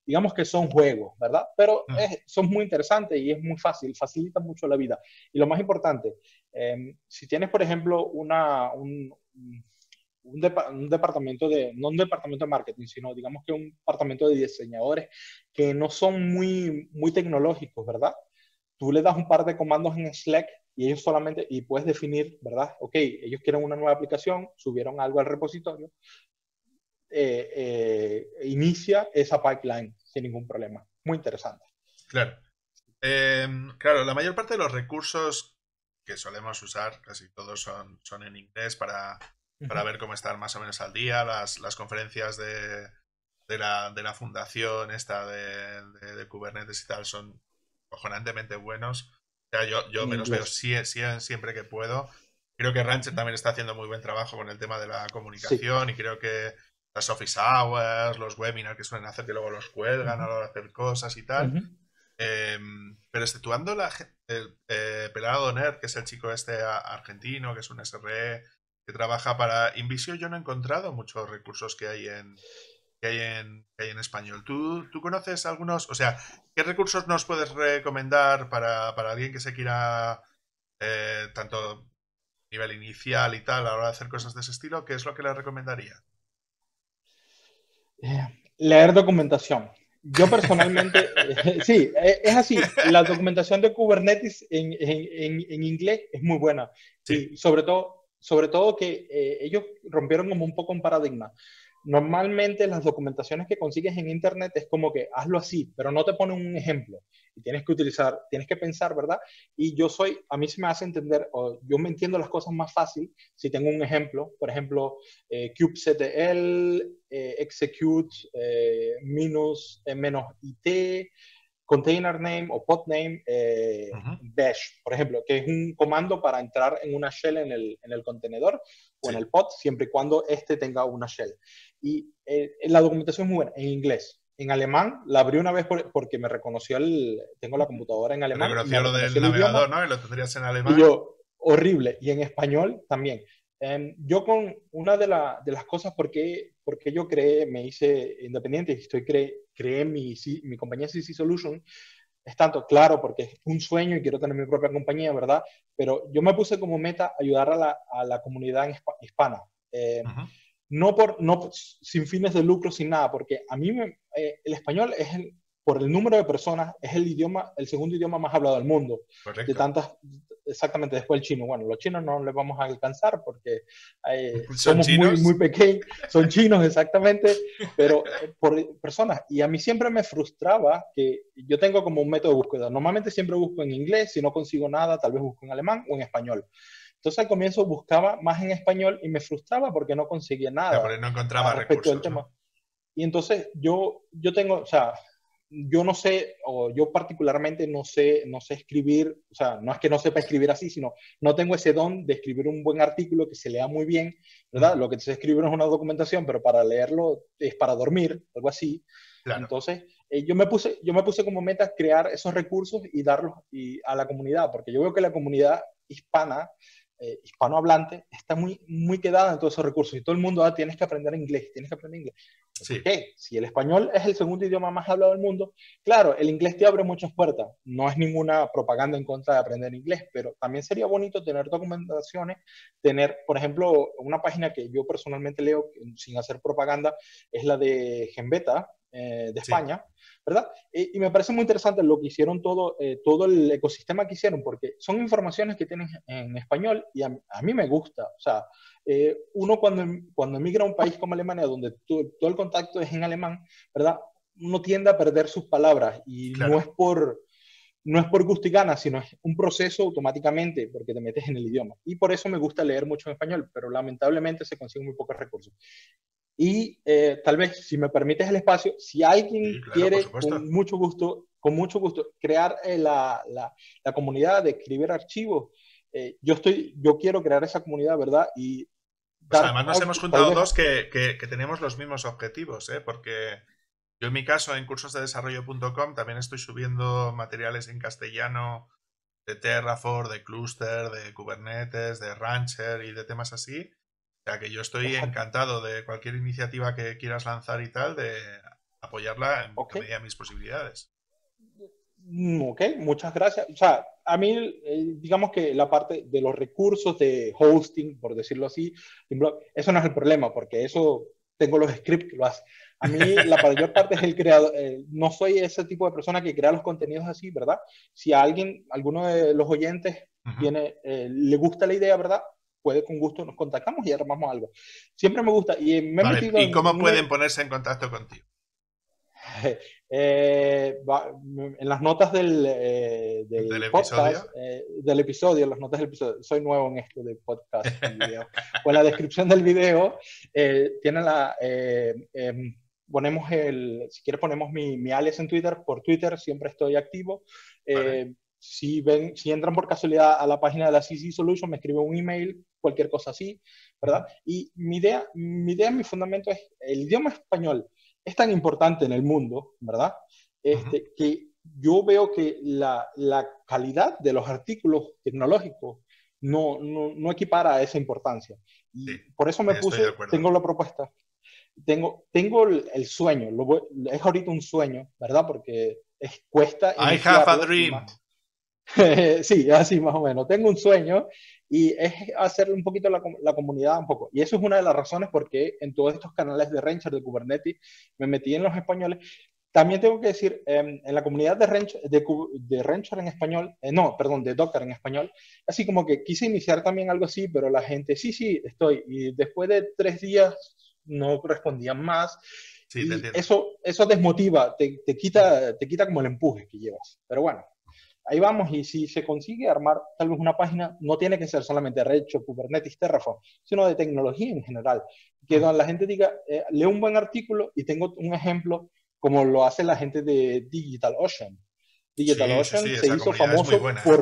digamos que son juegos, ¿verdad? Pero Mm. son muy interesantes y es muy fácil, facilita mucho la vida. Y lo más importante, si tienes, por ejemplo, un departamento no un departamento de marketing, sino digamos que un departamento de diseñadores que no son muy tecnológicos, ¿verdad? Tú le das un par de comandos en Slack y ellos solamente, y puedes definir, ¿verdad? Ok, ellos quieren una nueva aplicación, subieron algo al repositorio, inicia esa pipeline sin ningún problema. Muy interesante. Claro. Claro, la mayor parte de los recursos que solemos usar, casi todos son en inglés para ver cómo estar más o menos al día. Las conferencias de la fundación esta de Kubernetes y tal son cojonantemente buenos. O sea, yo En me los veo inglés. siempre que puedo. Creo que Rancher también está haciendo muy buen trabajo con el tema de la Sí. comunicación y creo que las office hours, los webinars que suelen hacer que luego los cuelgan a la hora de hacer cosas y tal. Pero exceptuando el Pelado Nerd, que es el chico este argentino, que es un SRE que trabaja para Invisio, yo no he encontrado muchos recursos que hay en español. ¿Tú conoces algunos? O sea, ¿qué recursos nos puedes recomendar para alguien que se quiera, tanto nivel inicial y tal, a la hora de hacer cosas de ese estilo? ¿Qué es lo que le recomendaría? Leer documentación. Yo personalmente, sí, es así. La documentación de Kubernetes en inglés es muy buena. Sí. Y sobre todo que ellos rompieron como un poco un paradigma. Normalmente las documentaciones que consigues en Internet es como que hazlo así, pero no te ponen un ejemplo. Y tienes que pensar, ¿verdad? Y a mí se me hace entender, o yo me entiendo las cosas más fácil si tengo un ejemplo. Por ejemplo, kubectl, execute menos it, container name o pod name, Ujú. bash, por ejemplo, que es un comando para entrar en una shell en el contenedor o en Sí. el pod, siempre y cuando este tenga una shell. Y la documentación es muy buena, en inglés. En alemán la abrí una vez porque me reconoció tengo la computadora en Te alemán y me reconoció lo reconoció del el idioma navegador, ¿no? Y lo tendrías en y alemán. yo, horrible. Y en español también. Yo con una de las cosas porque yo me hice independiente y creé mi compañía CC Solution, es tanto, claro, porque es un sueño y quiero tener mi propia compañía, ¿verdad? Pero yo me puse como meta ayudar a la comunidad hispana. Ujú. No sin fines de lucro, sin nada, porque a mí el español por el número de personas, es el segundo idioma más hablado del mundo. De Correcto. tantas, exactamente después el chino. Bueno, los chinos no les vamos a alcanzar porque Son somos muy chinos. pequeños, son chinos exactamente, pero por personas. Y a mí siempre me frustraba que yo tengo como un método de búsqueda. Normalmente siempre busco en inglés, si no consigo nada, tal vez busco en alemán o en español. Entonces al comienzo buscaba más en español y me frustraba porque no conseguía Ya, por nada ahí no encontraba respecto del recursos, tema. ¿no? Y entonces yo tengo, o sea, yo no sé, o yo particularmente no sé escribir, o sea, no es que no sepa escribir así, sino no tengo ese don de escribir un buen artículo que se lea muy bien, Mm. ¿verdad? Lo que se escribe no es una documentación, pero para leerlo es para dormir, algo así. Claro. Entonces, yo me puse como meta crear esos recursos y darlos a la comunidad, porque yo veo que la comunidad hispana, hispanohablante, está muy quedada en todos esos recursos y todo el mundo, tienes que aprender inglés, tienes que aprender inglés. Sí. ¿Por qué? Si el español es el segundo idioma más hablado del mundo, claro, el inglés te abre muchas puertas. No es ninguna propaganda en contra de aprender inglés, pero también sería bonito tener documentaciones, tener, por ejemplo, una página que yo personalmente leo sin hacer propaganda, es la de Genbeta, de Sí. España, ¿verdad? Y me parece muy interesante lo que hicieron todo el ecosistema que hicieron, porque son informaciones que tienen en español y a mí me gusta. O sea, uno cuando emigra a un país como Alemania, donde todo el contacto es en alemán, ¿verdad? Uno tiende a perder sus palabras y Claro. no es por gusto y gana, sino es un proceso automáticamente porque te metes en el idioma. Y por eso me gusta leer mucho en español, pero lamentablemente se consiguen muy pocos recursos. Y tal vez, si me permites el espacio, si Sí, alguien claro, por quiere supuesto. con mucho gusto, crear la comunidad de escribir archivos, yo quiero crear esa comunidad, ¿verdad? Y Pues dar además nos hemos tal juntado vez, dos que tenemos los mismos objetivos, ¿eh? Porque yo en mi caso en cursosdedesarrollo.com también estoy subiendo materiales en castellano de Terraform, de Cluster, de Kubernetes, de Rancher y de temas así. O sea que yo estoy exacto, encantado de cualquier iniciativa que quieras lanzar y tal, apoyarla en Ok. la medida de mis posibilidades. Ok, muchas gracias. O sea, a mí, digamos que la parte de los recursos de hosting, por decirlo así, eso no es el problema, porque eso tengo los scripts que lo hacen. A mí la mayor parte es el creador. No soy ese tipo de persona que crea los contenidos así, ¿verdad? Si a alguien, alguno de los oyentes Ujú. tiene, le gusta la idea, ¿verdad? Puede con gusto nos contactamos y armamos algo. Siempre me gusta y me he Vale, metido ¿y en cómo una, pueden ponerse en contacto contigo? En las notas ¿Del del podcast, episodio? del episodio, las notas del episodio, soy nuevo en esto de podcast y video, o en la descripción del video, tiene ponemos si quieres ponemos mi alias en Twitter, por Twitter siempre estoy activo. Vale. Si entran por casualidad a la página de la CC Solution, me escriben un email, cualquier cosa así, Ujú. ¿verdad? Y mi fundamento es el idioma español es tan importante en el mundo, ¿verdad? Ujú. Que yo veo que la calidad de los artículos tecnológicos no equipara a esa importancia. Sí, Y por eso me estoy de puse, acuerdo. tengo la propuesta, tengo el sueño, es ahorita un sueño, ¿verdad? Porque cuesta I have a iniciarlo y dream. más. Sí, así más o menos. Tengo un sueño y es hacerle un poquito la comunidad un poco. Y eso es una de las razones por qué en todos estos canales de Rancher, de Kubernetes, me metí en los españoles. También tengo que decir, en la comunidad de Rancher en español, no, perdón, de Docker en español, así como que quise iniciar también algo así, pero la gente, sí, sí, estoy. Y después de 3 días no respondían más. Sí, te Y entiendo. eso desmotiva, te quita como el empuje que llevas. Pero bueno, ahí vamos, y si se consigue armar tal vez una página, no tiene que ser solamente Red Hat, Kubernetes, Terraform, sino de tecnología en general, que Ujú. donde la gente diga, lee un buen artículo y tengo un ejemplo como lo hace la gente de DigitalOcean. Sí, sí, DigitalOcean sí, se esa hizo comunidad es muy famoso buena, ¿eh? por,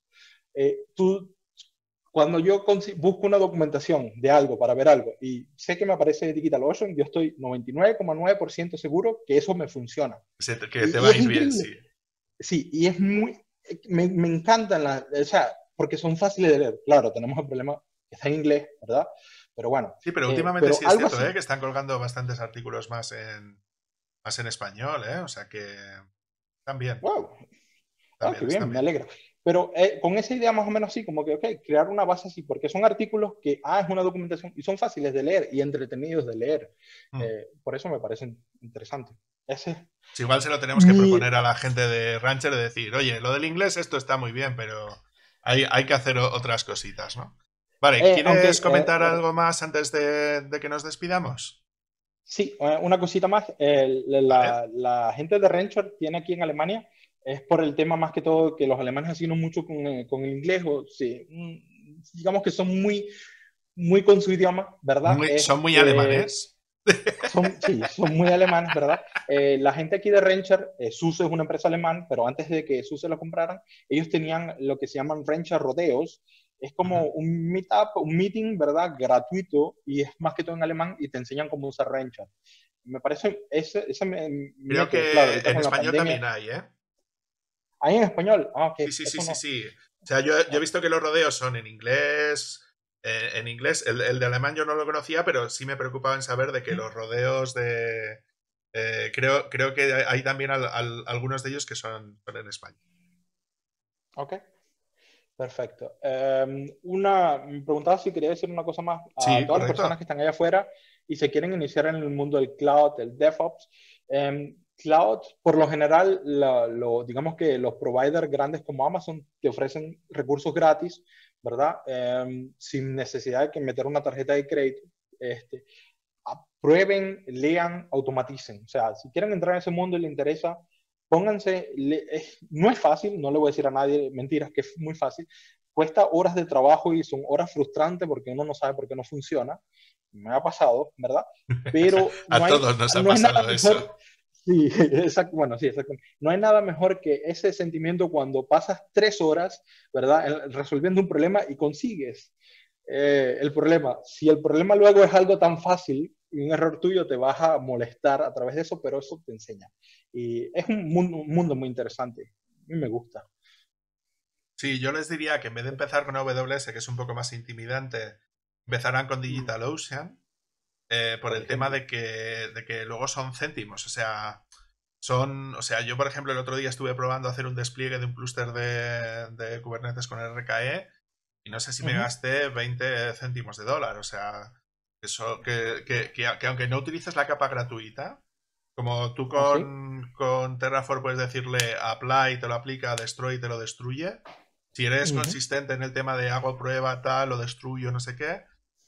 tú, cuando yo busco una documentación de algo para ver algo y sé que me aparece DigitalOcean, yo estoy 99,9% seguro que eso me funciona. Que te Y va a es ir bien, sí. increíble. Sí, y es me encantan o sea, porque son fáciles de leer. Claro, tenemos el problema que está en inglés, ¿verdad? Pero bueno, Sí, pero últimamente pero sí es algo cierto, ¿eh? así. Que están colgando bastantes artículos más en español, ¿eh? O sea que también, Wow, oh, también, qué están bien, me bien. alegra. Pero con esa idea más o menos así, como que, ok, crear una base así, porque son artículos que, es una documentación y son fáciles de leer y entretenidos de leer. Mm. Por eso me parecen interesantes. Ese es Sí, igual se lo tenemos que mi... proponer a la gente de Rancher de decir, oye, lo del inglés esto está muy bien, pero hay que hacer otras cositas, ¿no? Vale, ¿quieres aunque, comentar algo más antes de que nos despidamos? sí, una cosita más. Vale. La gente de Renchard tiene aquí en Alemania, es por el tema más que todo que los alemanes así no mucho con el inglés, o sí, digamos que son muy con su idioma, ¿verdad? Son muy alemanes. Sí, son muy alemanes, ¿verdad? La gente aquí de Renchard, SUSE es una empresa alemana, pero antes de que SUSE lo compraran, ellos tenían lo que se llaman Renchard Rodeos. Es como Ujú. un meetup, un meeting, ¿verdad? Gratuito, y es más que todo en alemán, y te enseñan cómo usar Renchard. Me parece ese Creo método, claro, que ahorita en con la español también pandemia. hay, ¿eh? Ahí en español, ok, Sí, sí, sí, eso sí, no. sí. O sea, yo he Oh, visto que los rodeos son en inglés. En inglés, el de alemán yo no lo conocía, pero sí me preocupaba en saber de que mm, los rodeos de. Creo que hay también algunos de ellos que son en España. ok, perfecto. Me preguntaba si quería decir una cosa más a Sí, todas las personas correcto. que están allá afuera y se quieren iniciar en el mundo del cloud, el DevOps. Cloud, por lo general, digamos que los providers grandes como Amazon te ofrecen recursos gratis, ¿verdad? Sin necesidad de que meter una tarjeta de crédito. Este, Prueben, lean, automaticen. O sea, si quieren entrar en ese mundo y les interesa, pónganse, no es fácil, no le voy a decir a nadie mentiras, que es muy fácil. Cuesta horas de trabajo y son horas frustrantes porque uno no sabe por qué no funciona. Me ha pasado, ¿verdad? Pero A todos nos ha no hay nada pasado eso. mejor. Sí, exacto, bueno, sí, exacto. No hay nada mejor que ese sentimiento cuando pasas 3 horas, ¿verdad? Resolviendo un problema y consigues el problema. Si el problema luego es algo tan fácil, y un error tuyo te vas a molestar a través de eso, pero eso te enseña. Y es un mundo muy interesante. A mí me gusta. Sí, yo les diría que en vez de empezar con AWS, que es un poco más intimidante, empezaran con Mm. DigitalOcean. por el tema de que luego son céntimos. O sea, yo por ejemplo el otro día estuve probando hacer un despliegue de un clúster de Kubernetes con RKE y no sé si me gasté 20 céntimos de dólar. O sea, eso, que aunque no utilices la capa gratuita, como tú con Terraform puedes decirle apply, te lo aplica, destroy, te lo destruye. Si eres consistente en el tema de hago prueba, tal, lo destruyo, no sé qué,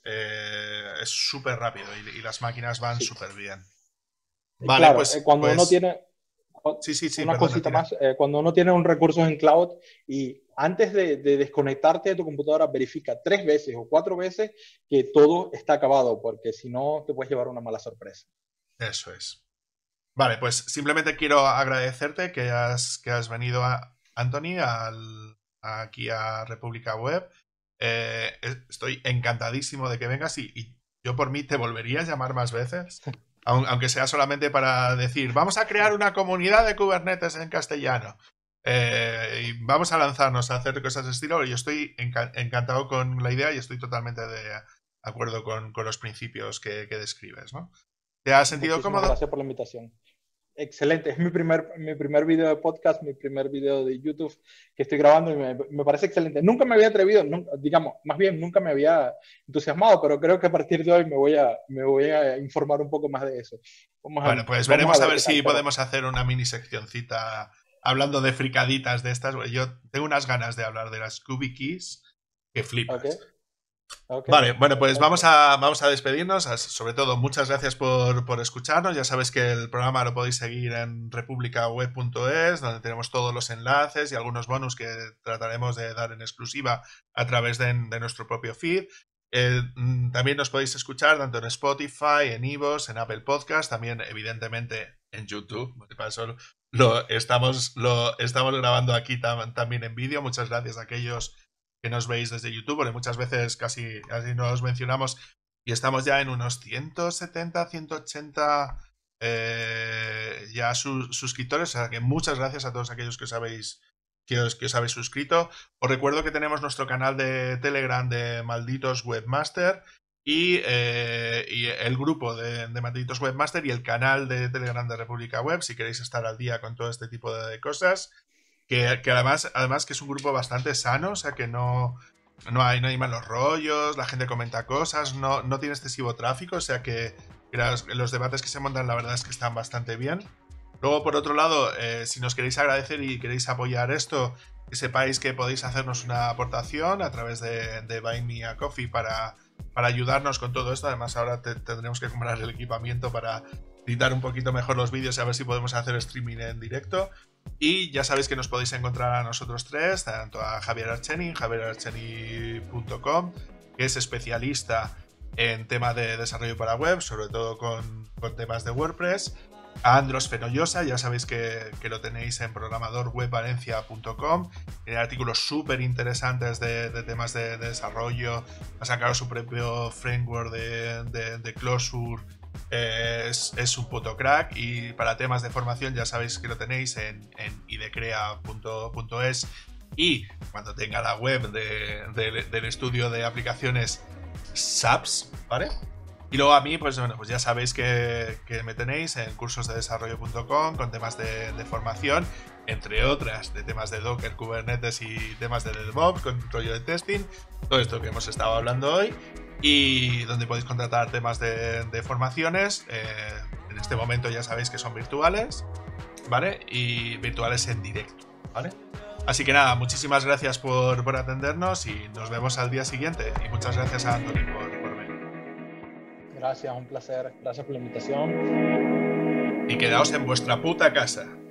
es súper rápido y las máquinas van súper bien. Vale, claro, pues... cuando uno tiene... Sí, una perdona, cosita tira. más, cuando uno tiene un recurso en cloud y antes de desconectarte de tu computadora verifica 3 veces o 4 veces que todo está acabado, porque si no te puedes llevar una mala sorpresa. Eso es. Vale, pues simplemente quiero agradecerte que has venido, Anthony, aquí a República Web. Estoy encantadísimo de que vengas y yo por mí te volvería a llamar más veces, aunque sea solamente para decir, vamos a crear una comunidad de Kubernetes en castellano. Y vamos a lanzarnos a hacer cosas de estilo. Yo estoy encantado con la idea y estoy totalmente de acuerdo con los principios que describes, ¿no? ¿Te has sentido Muchísimas cómodo? gracias por la invitación. Excelente, es mi primer video de podcast, mi primer video de YouTube que estoy grabando y me parece excelente. Nunca me había atrevido, digamos, más bien nunca me había entusiasmado, pero creo que a partir de hoy me voy a informar un poco más de eso. Bueno, pues Vamos a veremos a ver ver qué tal, si pero podemos hacer una mini seccioncita hablando de fricaditas de estas. Yo tengo unas ganas de hablar de las Scooby Keys que flipas. Okay, Vale, bueno, pues perfecto. vamos a despedirnos. Sobre todo, muchas gracias por escucharnos. Ya sabes que el programa lo podéis seguir en republicaweb.es, donde tenemos todos los enlaces y algunos bonus que trataremos de dar en exclusiva a través de nuestro propio feed. También nos podéis escuchar tanto en Spotify, en iVoox, en Apple Podcast, también evidentemente en YouTube. De paso, lo estamos grabando aquí también en vídeo. Muchas gracias a aquellos que nos veis desde YouTube, porque muchas veces casi no os mencionamos y estamos ya en unos 170, 180 ya suscriptores, o sea que muchas gracias a todos aquellos que os habéis suscrito. Os recuerdo que tenemos nuestro canal de Telegram de Malditos Webmaster y el grupo de Malditos Webmaster y el canal de Telegram de República Web, si queréis estar al día con todo este tipo de cosas. Que además que es un grupo bastante sano, o sea que no hay malos rollos, la gente comenta cosas, no tiene excesivo tráfico, o sea que los debates que se montan la verdad es que están bastante bien. Luego, por otro lado, si nos queréis agradecer y queréis apoyar esto, que sepáis que podéis hacernos una aportación a través de Buy Me a Coffee para ayudarnos con todo esto. Además, ahora tendremos que comprar el equipamiento para editar un poquito mejor los vídeos y a ver si podemos hacer streaming en directo. Y ya sabéis que nos podéis encontrar a nosotros tres, tanto a Javier Archeni, javierarcheni.com, que es especialista en temas de desarrollo para web, sobre todo con temas de WordPress, a Andros Fenollosa, ya sabéis que lo tenéis en programadorwebvalencia.com, tiene artículos súper interesantes de temas de desarrollo, ha sacado su propio framework de Closure. Es un puto crack y para temas de formación ya sabéis que lo tenéis en idecrea.es y cuando tenga la web del estudio de aplicaciones SAPS, ¿vale? Y luego a mí, pues bueno, pues ya sabéis que me tenéis en cursosdedesarrollo.com con temas de formación, entre otras, de temas de Docker, Kubernetes y temas de DevOps, con rollo de testing, todo esto que hemos estado hablando hoy, y donde podéis contratar temas de formaciones. En este momento ya sabéis que son virtuales, ¿vale? Y virtuales en directo, ¿vale? Así que nada, muchísimas gracias por atendernos y nos vemos al día siguiente. Y muchas gracias a Anthony por venir. Gracias, un placer. Gracias por la invitación. Y quedaos en vuestra puta casa.